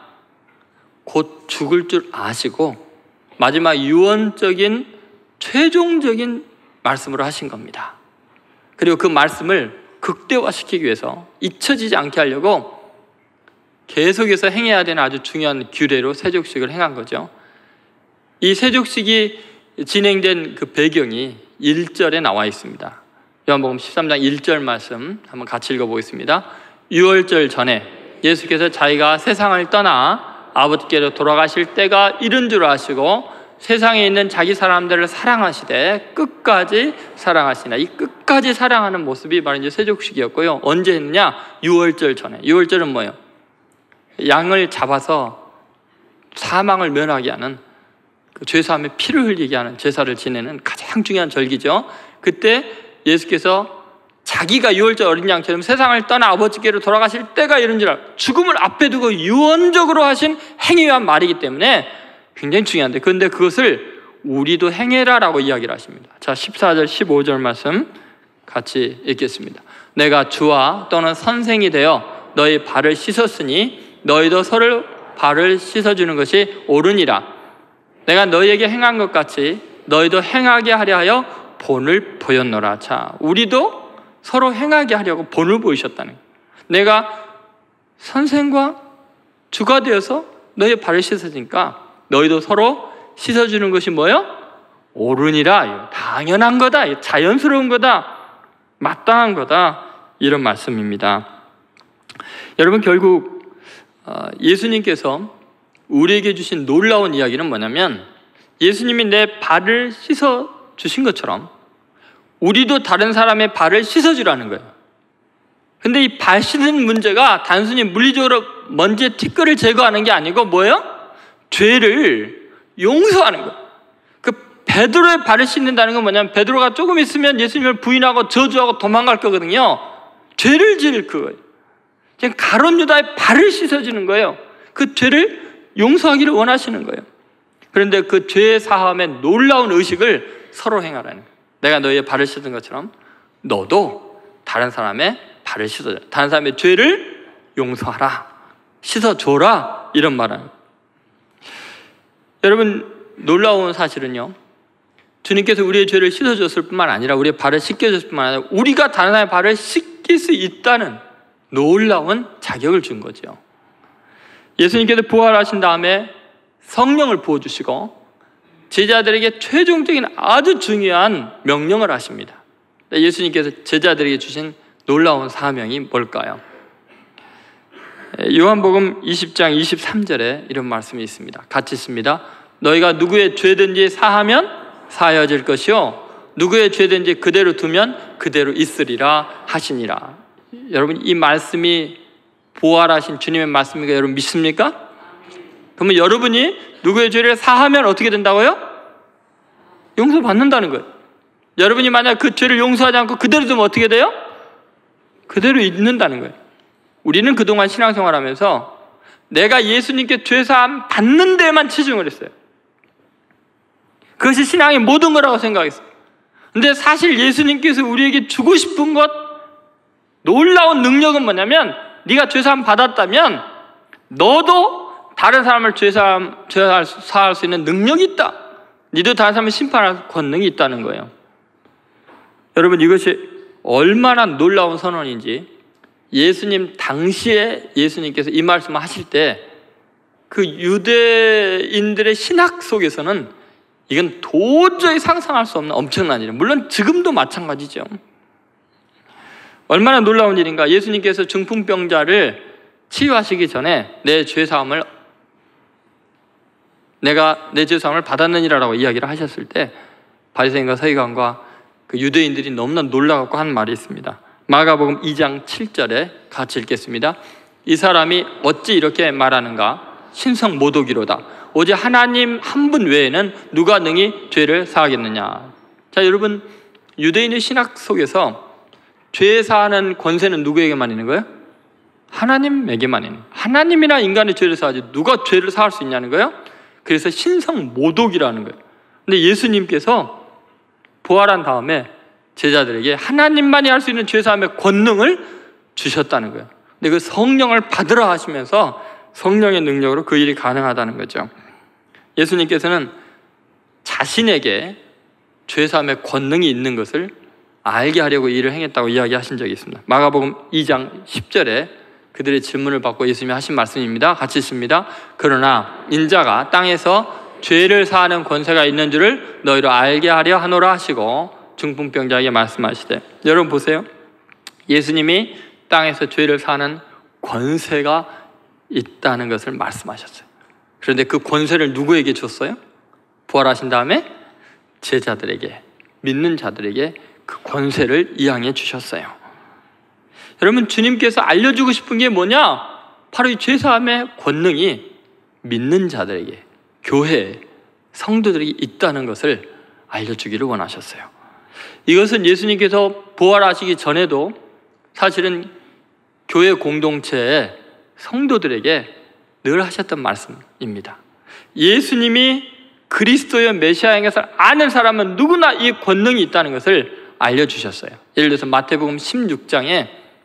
S1: 곧 죽을 줄 아시고 마지막 유언적인 최종적인 말씀으로 하신 겁니다. 그리고 그 말씀을 극대화시키기 위해서 잊혀지지 않게 하려고 계속해서 행해야 되는 아주 중요한 규례로 세족식을 행한 거죠. 이 세족식이 진행된 그 배경이 1절에 나와 있습니다. 요한복음 13장 1절 말씀 한번 같이 읽어보겠습니다. 유월절 전에 예수께서 자기가 세상을 떠나 아버지께로 돌아가실 때가 이른 줄 아시고 세상에 있는 자기 사람들을 사랑하시되 끝까지 사랑하시나, 이 끝까지 사랑하는 모습이 바로 이제 세족식이었고요. 언제 했느냐? 유월절 전에. 유월절은 뭐예요? 양을 잡아서 사망을 면하게 하는, 그 죄사함에 피를 흘리게 하는 제사를 지내는 가장 중요한 절기죠. 그때 예수께서 자기가 유월절 어린 양처럼 세상을 떠나 아버지께로 돌아가실 때가 이른 줄 알고 죽음을 앞에 두고 유언적으로 하신 행위와 말이기 때문에 굉장히 중요한데, 그런데 그것을 우리도 행해라라고 이야기를 하십니다. 자, 14절 15절 말씀 같이 읽겠습니다. 내가 주와 또는 선생이 되어 너희 발을 씻었으니 너희도 서로 발을 씻어주는 것이 옳으니라. 내가 너희에게 행한 것 같이 너희도 행하게 하려 하여 본을 보였노라. 자, 우리도 서로 행하게 하려고 본을 보이셨다는 거예요. 내가 선생과 주가 되어서 너희의 발을 씻어주니까 너희도 서로 씻어주는 것이 뭐예요? 옳으니라. 당연한 거다, 자연스러운 거다, 마땅한 거다, 이런 말씀입니다. 여러분, 결국 예수님께서 우리에게 주신 놀라운 이야기는 뭐냐면, 예수님이 내 발을 씻어 주신 것처럼 우리도 다른 사람의 발을 씻어주라는 거예요. 근데 이 발 씻는 문제가 단순히 물리적으로 먼지의 티끌을 제거하는 게 아니고 뭐예요? 죄를 용서하는 거예요. 그 베드로의 발을 씻는다는 건 뭐냐면, 베드로가 조금 있으면 예수님을 부인하고 저주하고 도망갈 거거든요. 죄를 지을 그거예요. 그냥 가룟 유다의 발을 씻어주는 거예요. 그 죄를 용서하기를 원하시는 거예요. 그런데 그 죄의 사함의 놀라운 의식을 서로 행하라는 거예요. 내가 너희의 발을 씻은 것처럼 너도 다른 사람의 발을 씻어줘. 다른 사람의 죄를 용서하라, 씻어줘라, 이런 말은. 여러분, 놀라운 사실은요, 주님께서 우리의 죄를 씻어줬을 뿐만 아니라 우리의 발을 씻겨줬을 뿐만 아니라 우리가 다른 사람의 발을 씻길 수 있다는 놀라운 자격을 준 거죠. 예수님께서 부활하신 다음에 성령을 부어주시고 제자들에게 최종적인 아주 중요한 명령을 하십니다. 예수님께서 제자들에게 주신 놀라운 사명이 뭘까요? 요한복음 20장 23절에 이런 말씀이 있습니다. 같이 있습니다. 너희가 누구의 죄든지 사하면 사하여질 것이요 누구의 죄든지 그대로 두면 그대로 있으리라 하시니라. 여러분, 이 말씀이 부활하신 주님의 말씀이니까 여러분 믿습니까? 그러면 여러분이 누구의 죄를 사하면 어떻게 된다고요? 용서받는다는 거예요. 여러분이 만약 그 죄를 용서하지 않고 그대로 두면 어떻게 돼요? 그대로 있는다는 거예요. 우리는 그동안 신앙생활하면서 내가 예수님께 죄사함 받는 데만 치중을 했어요. 그것이 신앙의 모든 거라고 생각했어요. 근데 사실 예수님께서 우리에게 주고 싶은 것, 놀라운 능력은 뭐냐면, 네가 죄사함 받았다면 너도 다른 사람을 사할 수 있는 능력이 있다. 너도 다른 사람을 심판할 권능이 있다는 거예요. 여러분, 이것이 얼마나 놀라운 선언인지, 예수님 당시에 예수님께서 이 말씀을 하실 때 그 유대인들의 신학 속에서는 이건 도저히 상상할 수 없는 엄청난 일이에요. 물론 지금도 마찬가지죠. 얼마나 놀라운 일인가. 예수님께서 중풍병자를 치유하시기 전에 내 죄사함을 받았느니라라고 이야기를 하셨을 때 바리새인과 서기관과 그 유대인들이 너무나 놀라갖고 한 말이 있습니다. 마가복음 2장 7절에 같이 읽겠습니다. 이 사람이 어찌 이렇게 말하는가? 신성모독이로다. 오직 하나님 한 분 외에는 누가 능히 죄를 사하겠느냐. 자, 여러분, 유대인의 신학 속에서 죄 사하는 권세는 누구에게만 있는 거예요? 하나님에게만 있는 거예요. 하나님이나 인간의 죄를 사하지 누가 죄를 사할 수 있냐는 거예요. 그래서 신성모독이라는 거예요. 근데 예수님께서 부활한 다음에 제자들에게 하나님만이 할 수 있는 죄사함의 권능을 주셨다는 거예요. 근데 그 성령을 받으라 하시면서 성령의 능력으로 그 일이 가능하다는 거죠. 예수님께서는 자신에게 죄사함의 권능이 있는 것을 알게 하려고 일을 행했다고 이야기하신 적이 있습니다. 마가복음 2장 10절에 그들의 질문을 받고 예수님이 하신 말씀입니다. 같이 읽습니다. 그러나 인자가 땅에서 죄를 사하는 권세가 있는 줄을 너희로 알게 하려 하노라 하시고 중풍병자에게 말씀하시되, 여러분 보세요. 예수님이 땅에서 죄를 사하는 권세가 있다는 것을 말씀하셨어요. 그런데 그 권세를 누구에게 줬어요? 부활하신 다음에 제자들에게, 믿는 자들에게 그 권세를 이양해 주셨어요. 여러분, 주님께서 알려주고 싶은 게 뭐냐? 바로 이 죄사함의 권능이 믿는 자들에게, 교회, 성도들에게 있다는 것을 알려주기를 원하셨어요. 이것은 예수님께서 부활하시기 전에도 사실은 교회 공동체의 성도들에게 늘 하셨던 말씀입니다. 예수님이 그리스도의 메시아인 것을 아는 사람은 누구나 이 권능이 있다는 것을 알려주셨어요. 예를 들어서 마태복음 16장에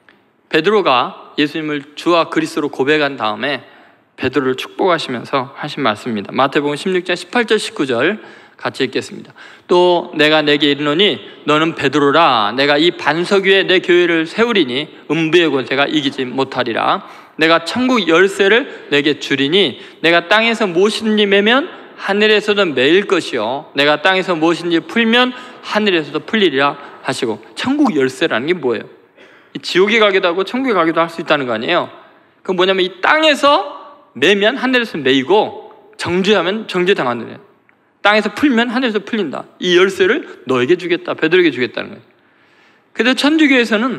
S1: 베드로가 예수님을 주와 그리스도로 고백한 다음에 베드로를 축복하시면서 하신 말씀입니다. 마태복음 16장 18절 19절 같이 읽겠습니다. 또 내가 내게 이르노니 너는 베드로라. 내가 이 반석 위에 내 교회를 세우리니 음부의 권세가 이기지 못하리라. 내가 천국 열쇠를 내게 주리니 내가 땅에서 무엇이든지 매면 하늘에서도 매일 것이요 내가 땅에서 무엇이든지 풀면 하늘에서도 풀리리라 하시고, 천국 열쇠라는 게 뭐예요? 지옥에 가기도 하고 천국에 가기도 할 수 있다는 거 아니에요? 그건 뭐냐면 이 땅에서 매면 하늘에서 매이고 정죄하면 정죄당하는 거예요. 땅에서 풀면 하늘에서 풀린다. 이 열쇠를 너에게 주겠다, 베드로에게 주겠다는 거예요. 그런데 천주교에서는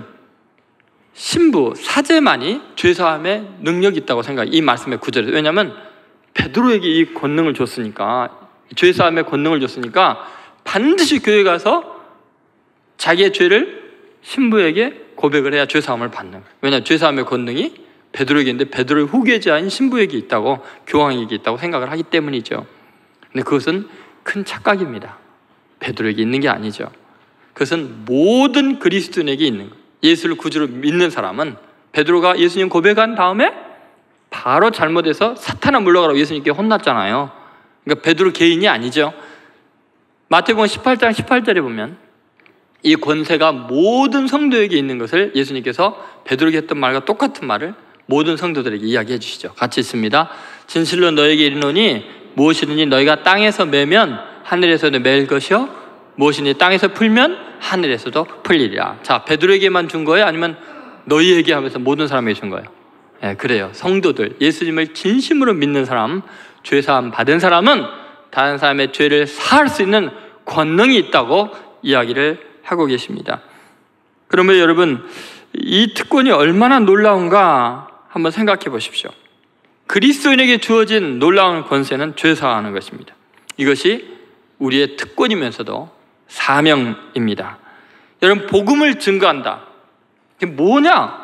S1: 신부, 사제만이 죄사함의 능력이 있다고 생각해요. 이 말씀의 구절에서. 왜냐하면 베드로에게 이 권능을 줬으니까, 죄사함의 권능을 줬으니까 반드시 교회 가서 자기의 죄를 신부에게 고백을 해야 죄사함을 받는 거예요. 왜냐하면 죄사함의 권능이 베드로에게 있는데 베드로의 후계자인 신부에게 있다고, 교황에게 있다고 생각을 하기 때문이죠. 근데 그것은 큰 착각입니다. 베드로에게 있는 게 아니죠. 그것은 모든 그리스도인에게 있는 거예요. 예수를 구주로 믿는 사람은, 베드로가 예수님 고백한 다음에 바로 잘못해서 사탄아 물러가라고 예수님께 혼났잖아요. 그러니까 베드로 개인이 아니죠. 마태복음 18장 18절에 보면 이 권세가 모든 성도에게 있는 것을 예수님께서 베드로에게 했던 말과 똑같은 말을 모든 성도들에게 이야기해 주시죠. 같이 있습니다. 진실로 너에게 이르노니 무엇이든지 너희가 땅에서 매면 하늘에서도 매일 것이요 무엇이든지 땅에서 풀면 하늘에서도 풀리리라. 자, 베드로에게만 준 거예요? 아니면 너희에게 하면서 모든 사람에게 준 거예요? 네, 그래요. 성도들, 예수님을 진심으로 믿는 사람, 죄사함 받은 사람은 다른 사람의 죄를 사할 수 있는 권능이 있다고 이야기를 하고 계십니다. 그러면 여러분, 이 특권이 얼마나 놀라운가 한번 생각해 보십시오. 그리스도인에게 주어진 놀라운 권세는 죄사하는 것입니다. 이것이 우리의 특권이면서도 사명입니다. 여러분, 복음을 증거한다. 이게 뭐냐?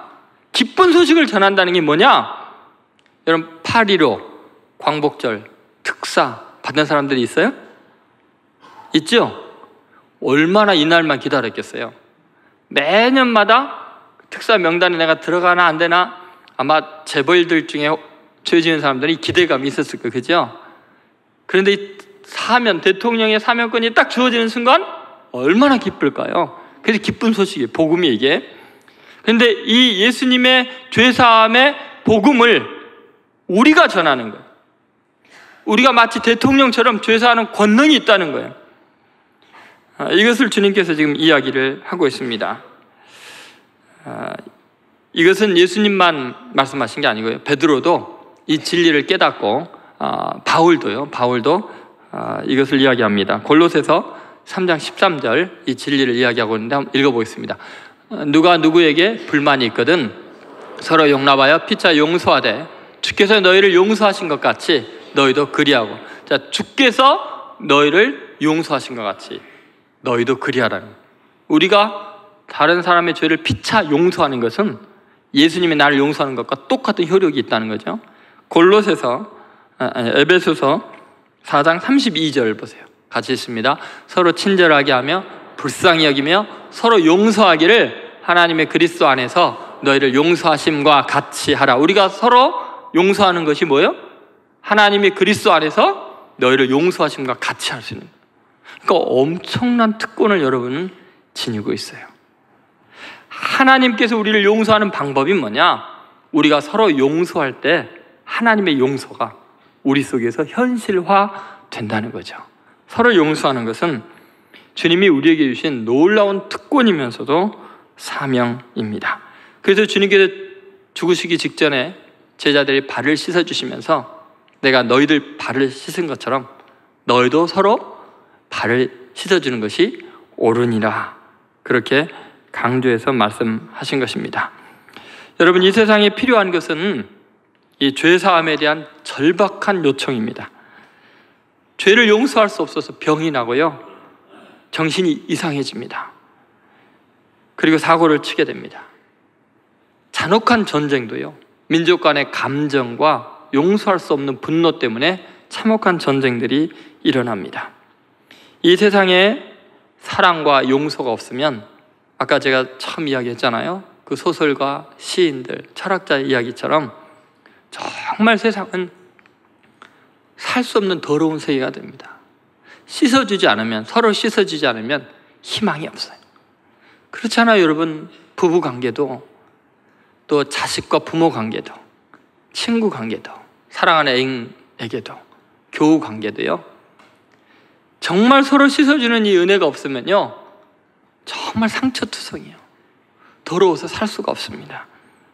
S1: 기쁜 소식을 전한다는 게 뭐냐? 여러분 8.15 광복절 특사 받은 사람들이 있어요? 있죠? 얼마나 이날만 기다렸겠어요. 매년마다 특사 명단에 내가 들어가나 안 되나 아마 재벌들 중에 죄 지은 사람들이 기대감이 있었을 거예요. 그죠? 그런데 이 사면, 대통령의 사면권이 딱 주어지는 순간 얼마나 기쁠까요? 그래서 기쁜 소식이에요. 복음이 이게. 그런데 이 예수님의 죄사함의 복음을 우리가 전하는 거예요. 우리가 마치 대통령처럼 죄사하는 권능이 있다는 거예요. 이것을 주님께서 지금 이야기를 하고 있습니다. 이것은 예수님만 말씀하신 게 아니고요. 베드로도 이 진리를 깨닫고 바울도 이것을 이야기합니다. 골로새서 3장 13절 이 진리를 이야기하고 있는데 한번 읽어보겠습니다. 누가 누구에게 불만이 있거든 서로 용납하여 피차 용서하되 주께서 너희를 용서하신 것 같이 너희도 그리하고. 자, 주께서 너희를 용서하신 것 같이 너희도 그리하라는 거예요. 우리가 다른 사람의 죄를 피차 용서하는 것은 예수님이 나를 용서하는 것과 똑같은 효력이 있다는 거죠. 에베소서 4장 32절 보세요. 같이 있습니다. 서로 친절하게 하며 불쌍히 여기며 서로 용서하기를 하나님의 그리스도 안에서 너희를 용서하심과 같이 하라. 우리가 서로 용서하는 것이 뭐예요? 하나님의 그리스도 안에서 너희를 용서하심과 같이 할 수 있는 거예요. 그러니까 엄청난 특권을 여러분은 지니고 있어요. 하나님께서 우리를 용서하는 방법이 뭐냐? 우리가 서로 용서할 때 하나님의 용서가 우리 속에서 현실화 된다는 거죠. 서로 용서하는 것은 주님이 우리에게 주신 놀라운 특권이면서도 사명입니다. 그래서 주님께서 죽으시기 직전에 제자들이 발을 씻어주시면서 내가 너희들 발을 씻은 것처럼 너희도 서로 발을 씻어주는 것이 옳으니라. 그렇게 강조해서 말씀하신 것입니다. 여러분, 이 세상에 필요한 것은 이 죄사함에 대한 절박한 요청입니다. 죄를 용서할 수 없어서 병이 나고요, 정신이 이상해집니다. 그리고 사고를 치게 됩니다. 잔혹한 전쟁도요, 민족 간의 감정과 용서할 수 없는 분노 때문에 참혹한 전쟁들이 일어납니다. 이 세상에 사랑과 용서가 없으면 아까 제가 처음 이야기했잖아요. 그 소설가, 시인들, 철학자의 이야기처럼 정말 세상은 살 수 없는 더러운 세계가 됩니다. 씻어주지 않으면, 서로 씻어주지 않으면 희망이 없어요. 그렇잖아요, 여러분. 부부 관계도, 또 자식과 부모 관계도, 친구 관계도, 사랑하는 애인에게도, 교우 관계도요, 정말 서로 씻어주는 이 은혜가 없으면요, 정말 상처투성이에요. 더러워서 살 수가 없습니다.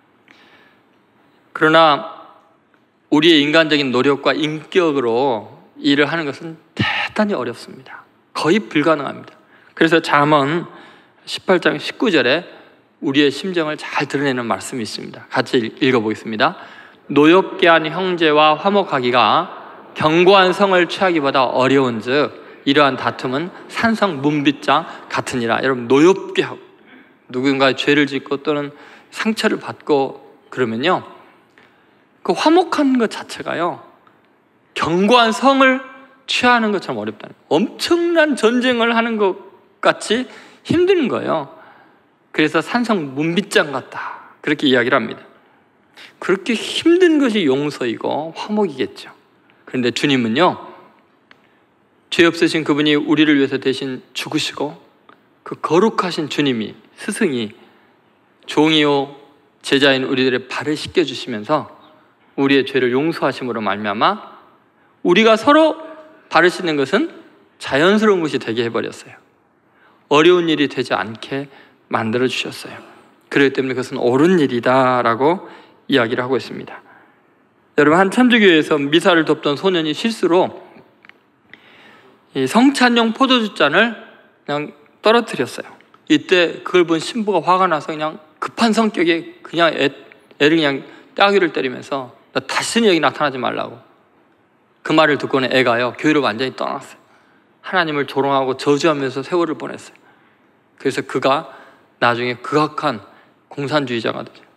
S1: 그러나 우리의 인간적인 노력과 인격으로 일을 하는 것은 대단히 어렵습니다. 거의 불가능합니다. 그래서 잠언 18장 19절에 우리의 심정을 잘 드러내는 말씀이 있습니다. 같이 읽어보겠습니다. 노엽게 한 형제와 화목하기가 견고한 성을 취하기보다 어려운즉 이러한 다툼은 산성 문빗장 같으니라. 여러분, 노엽게 하고 누군가의 죄를 짓고 또는 상처를 받고 그러면요, 그 화목한 것 자체가요, 견고한 성을 취하는 것처럼 어렵다는 거예요. 엄청난 전쟁을 하는 것 같이 힘든 거예요. 그래서 산성 문빗장 같다, 그렇게 이야기를 합니다. 그렇게 힘든 것이 용서이고 화목이겠죠. 그런데 주님은요, 죄 없으신 그분이 우리를 위해서 대신 죽으시고 그 거룩하신 주님이, 스승이 종이요 제자인 우리들의 발을 씻겨주시면서 우리의 죄를 용서하심으로 말미암아 우리가 서로 발을 씻는 것은 자연스러운 것이 되게 해버렸어요. 어려운 일이 되지 않게 만들어 주셨어요. 그렇기 때문에 그것은 옳은 일이다라고 이야기를 하고 있습니다. 여러분, 한 천주교에서 미사를 돕던 소년이 실수로 이 성찬용 포도주잔을 그냥 떨어뜨렸어요. 이때 그걸 본 신부가 화가 나서 그냥 급한 성격에 그냥 애를 그냥 따귀를 때리면서 나 다시는 여기 나타나지 말라고. 그 말을 듣고는 애가요, 교회를 완전히 떠났어요. 하나님을 조롱하고 저주하면서 세월을 보냈어요. 그래서 그가 나중에 극악한 공산주의자가 되죠.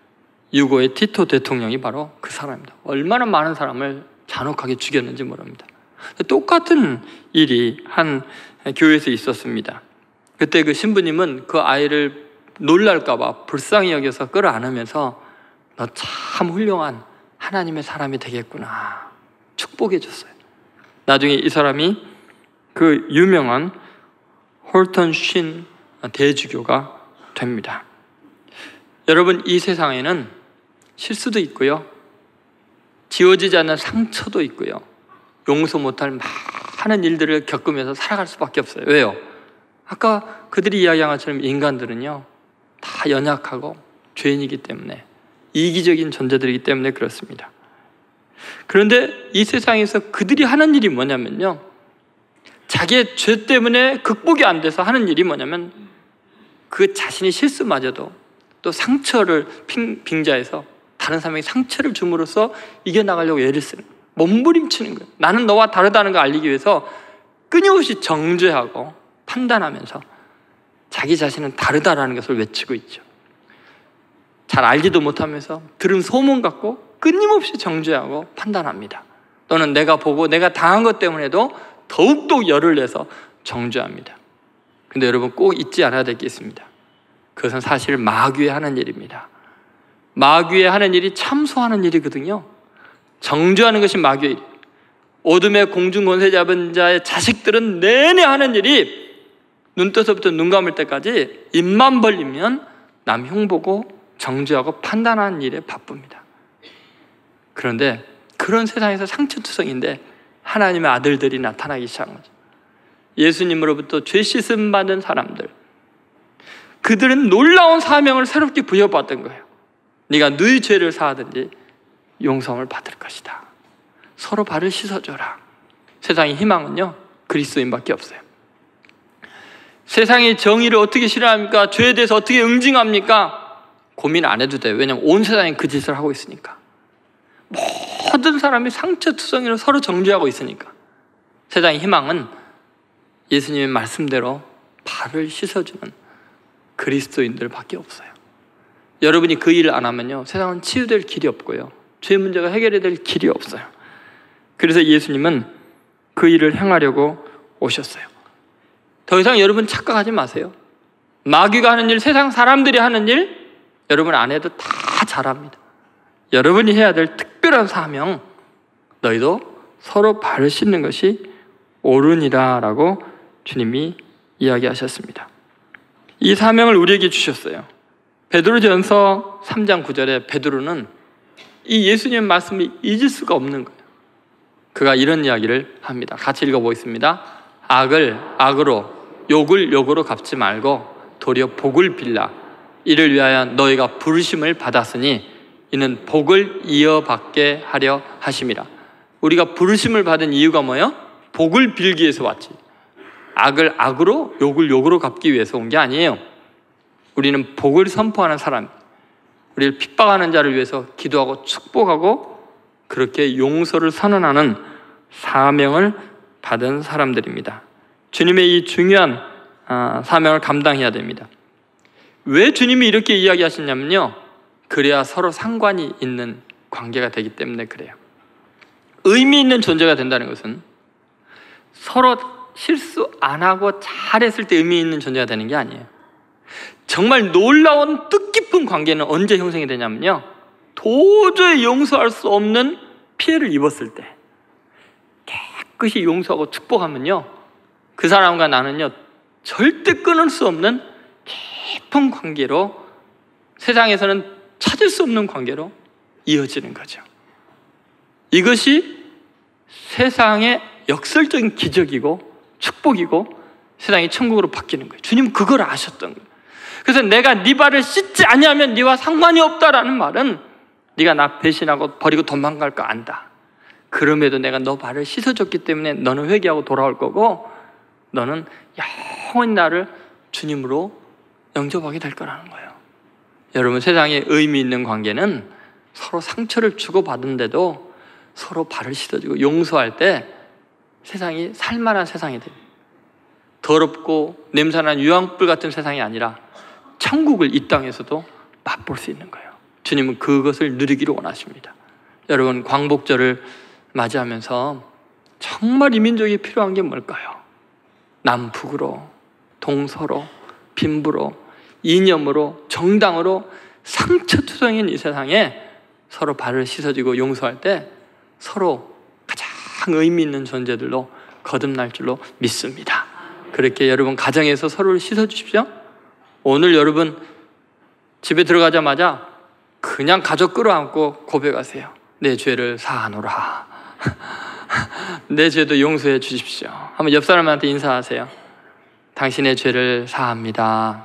S1: 유고의 티토 대통령이 바로 그 사람입니다. 얼마나 많은 사람을 잔혹하게 죽였는지 모릅니다. 똑같은 일이 한 교회에서 있었습니다. 그때 그 신부님은 그 아이를 놀랄까 봐 불쌍히 여겨서 끌어안으면서 너 참 훌륭한 하나님의 사람이 되겠구나 축복해 줬어요. 나중에 이 사람이 그 유명한 홀턴 쉰 대주교가 됩니다. 여러분, 이 세상에는 실수도 있고요, 지워지지 않는 상처도 있고요, 용서 못할 많은 일들을 겪으면서 살아갈 수밖에 없어요. 왜요? 아까 그들이 이야기한 것처럼 인간들은요 다 연약하고 죄인이기 때문에, 이기적인 존재들이기 때문에 그렇습니다. 그런데 이 세상에서 그들이 하는 일이 뭐냐면요, 자기의 죄 때문에 극복이 안 돼서 하는 일이 뭐냐면 그 자신의 실수마저도 또 상처를 빙자해서 다른 사람에게 상처를 줌으로써 이겨나가려고 애를 쓰는, 몸부림치는 거예요. 나는 너와 다르다는 걸 알리기 위해서 끊임없이 정죄하고 판단하면서 자기 자신은 다르다라는 것을 외치고 있죠. 잘 알지도 못하면서 들은 소문 같고 끊임없이 정죄하고 판단합니다. 또는 내가 보고 내가 당한 것 때문에도 더욱더 열을 내서 정죄합니다. 근데 여러분, 꼭 잊지 않아야 될 게 있습니다. 그것은 사실 마귀에 하는 일입니다. 마귀에 하는 일이 참소하는 일이거든요. 정죄하는 것이 마귀의 일. 어둠의 공중 권세 잡은 자의 자식들은 내내 하는 일이 눈 떠서부터 눈 감을 때까지 입만 벌리면 남 흉보고 정죄하고 판단하는 일에 바쁩니다. 그런데 그런 세상에서 상처투성인데 하나님의 아들들이 나타나기 시작한 거죠. 예수님으로부터 죄 씻음 받은 사람들, 그들은 놀라운 사명을 새롭게 부여받은 거예요. 네가 너희 죄를 사하든지 용서를 받을 것이다. 서로 발을 씻어줘라. 세상의 희망은요 그리스도인밖에 없어요. 세상의 정의를 어떻게 실현합니까? 죄에 대해서 어떻게 응징합니까? 고민 안 해도 돼요. 왜냐하면 온 세상이 그 짓을 하고 있으니까. 모든 사람이 상처투성이로 서로 정죄하고 있으니까. 세상의 희망은 예수님의 말씀대로 발을 씻어주는 그리스도인들밖에 없어요. 여러분이 그 일을 안 하면요 세상은 치유될 길이 없고요, 죄 문제가 해결될 길이 없어요. 그래서 예수님은 그 일을 행하려고 오셨어요. 더 이상 여러분 착각하지 마세요. 마귀가 하는 일, 세상 사람들이 하는 일 여러분 안 해도 다 잘합니다. 여러분이 해야 될 특별한 사명, 너희도 서로 발을 씻는 것이 옳으니라 라고 주님이 이야기하셨습니다. 이 사명을 우리에게 주셨어요. 베드로전서 3장 9절에 베드로는 이 예수님의 말씀을 잊을 수가 없는 거예요. 그가 이런 이야기를 합니다. 같이 읽어보겠습니다. 악을 악으로, 욕을 욕으로 갚지 말고 도리어 복을 빌라. 이를 위하여 너희가 부르심을 받았으니 이는 복을 이어받게 하려 하심이라. 우리가 부르심을 받은 이유가 뭐예요? 복을 빌기 위해서 왔지. 악을 악으로, 욕을 욕으로 갚기 위해서 온 게 아니에요. 우리는 복을 선포하는 사람, 우리를 핍박하는 자를 위해서 기도하고 축복하고 그렇게 용서를 선언하는 사명을 받은 사람들입니다. 주님의 이 중요한 사명을 감당해야 됩니다. 왜 주님이 이렇게 이야기하시냐면요, 그래야 서로 상관이 있는 관계가 되기 때문에 그래요. 의미 있는 존재가 된다는 것은 서로 실수 안 하고 잘했을 때 의미 있는 존재가 되는 게 아니에요. 정말 놀라운 뜻깊은 관계는 언제 형성이 되냐면요, 도저히 용서할 수 없는 피해를 입었을 때 깨끗이 용서하고 축복하면요, 그 사람과 나는요 절대 끊을 수 없는 깊은 관계로, 세상에서는 찾을 수 없는 관계로 이어지는 거죠. 이것이 세상의 역설적인 기적이고 축복이고 세상이 천국으로 바뀌는 거예요. 주님 그걸 아셨던 거예요. 그래서 내가 네 발을 씻지 아니하면 네와 상관이 없다라는 말은 네가 나 배신하고 버리고 도망갈 거 안다. 그럼에도 내가 너 발을 씻어줬기 때문에 너는 회개하고 돌아올 거고 너는 영원히 나를 주님으로 영접하게 될 거라는 거예요. 여러분, 세상에 의미 있는 관계는 서로 상처를 주고받은데도 서로 발을 씻어주고 용서할 때 세상이 살만한 세상이 됩니다. 더럽고 냄새나는 유황불 같은 세상이 아니라 천국을 이 땅에서도 맛볼 수 있는 거예요. 주님은 그것을 누리기를 원하십니다. 여러분, 광복절을 맞이하면서 정말 이 민족이 필요한 게 뭘까요? 남북으로, 동서로, 빈부로, 이념으로, 정당으로 상처투성인 이 세상에 서로 발을 씻어주고 용서할 때 서로 가장 의미 있는 존재들로 거듭날 줄로 믿습니다. 그렇게 여러분 가정에서 서로를 씻어주십시오. 오늘 여러분 집에 들어가자마자 그냥 가족 끌어안고 고백하세요. 내 죄를 사하노라. 내 죄도 용서해 주십시오. 한번 옆 사람한테 인사하세요. 당신의 죄를 사합니다.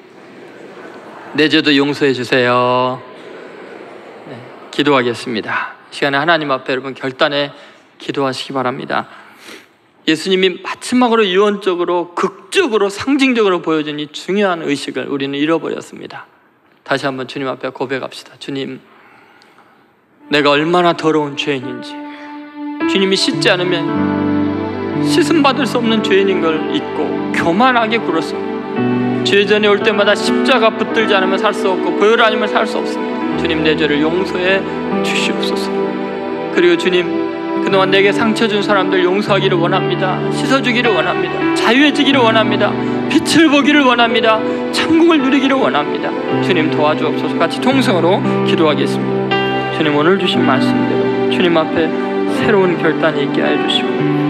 S1: 내 죄도 용서해 주세요. 네, 기도하겠습니다. 시간에 하나님 앞에 여러분 결단에 기도하시기 바랍니다. 예수님이 마지막으로 유언적으로 극적으로 상징적으로 보여준 이 중요한 의식을 우리는 잃어버렸습니다. 다시 한번 주님 앞에 고백합시다. 주님, 내가 얼마나 더러운 죄인인지, 주님이 씻지 않으면 씻음 받을 수 없는 죄인인 걸 잊고 교만하게 굴었습니다. 죄전에 올 때마다 십자가 붙들지 않으면 살 수 없고 보혈 아니면 살 수 없습니다. 주님, 내 죄를 용서해 주시옵소서. 그리고 주님, 그동안 내게 상처 준 사람들 용서하기를 원합니다. 씻어주기를 원합니다. 자유해지기를 원합니다. 빛을 보기를 원합니다. 천국을 누리기를 원합니다. 주님 도와주옵소서. 같이 통성으로 기도하겠습니다. 주님, 오늘 주신 말씀대로 주님 앞에 새로운 결단이 있게 해주시고,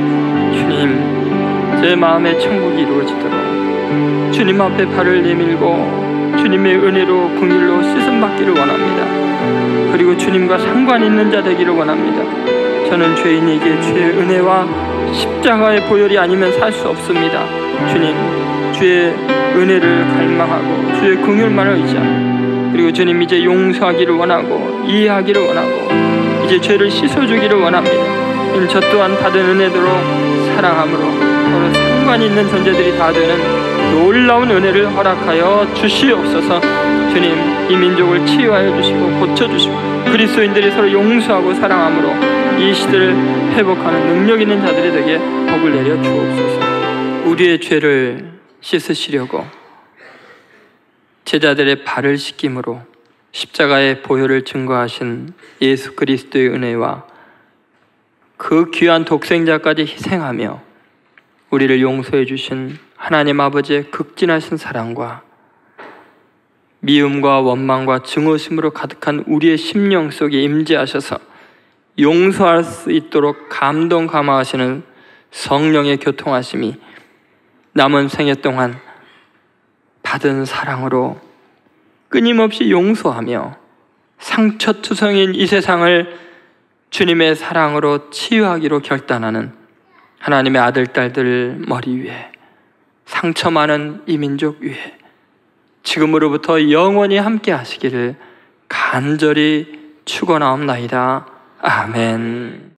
S1: 주님, 제 마음의 천국이 이루어지도록 주님 앞에 발을 내밀고 주님의 은혜로 긍휼로 씻음 받기를 원합니다. 그리고 주님과 상관 있는 자 되기를 원합니다. 저는 죄인에게 주의 은혜와 십자가의 보혈이 아니면 살 수 없습니다. 주님, 주의 은혜를 갈망하고 주의 긍휼만을 의지하고, 그리고 주님 이제 용서하기를 원하고 이해하기를 원하고 이제 죄를 씻어주기를 원합니다. 저 또한 받은 은혜대로 사랑함으로 서로 상관 있는 존재들이 다 되는 놀라운 은혜를 허락하여 주시옵소서. 주님, 이 민족을 치유하여 주시고 고쳐주시고 그리스도인들이 서로 용서하고 사랑함으로 이 시대를 회복하는 능력 있는 자들이 되게 복을 내려 주옵소서. 우리의 죄를 씻으시려고 제자들의 발을 씻김으로 십자가의 보혈을 증거하신 예수 그리스도의 은혜와 그 귀한 독생자까지 희생하며 우리를 용서해 주신 하나님 아버지의 극진하신 사랑과 미움과 원망과 증오심으로 가득한 우리의 심령 속에 임재하셔서 용서할 수 있도록 감동 감화하시는 성령의 교통하심이 남은 생애 동안 받은 사랑으로 끊임없이 용서하며 상처투성인 이 세상을 주님의 사랑으로 치유하기로 결단하는 하나님의 아들, 딸들 머리 위에, 상처 많은 이 민족 위에 지금으로부터 영원히 함께 하시기를 간절히 축원하옵나이다. 아멘.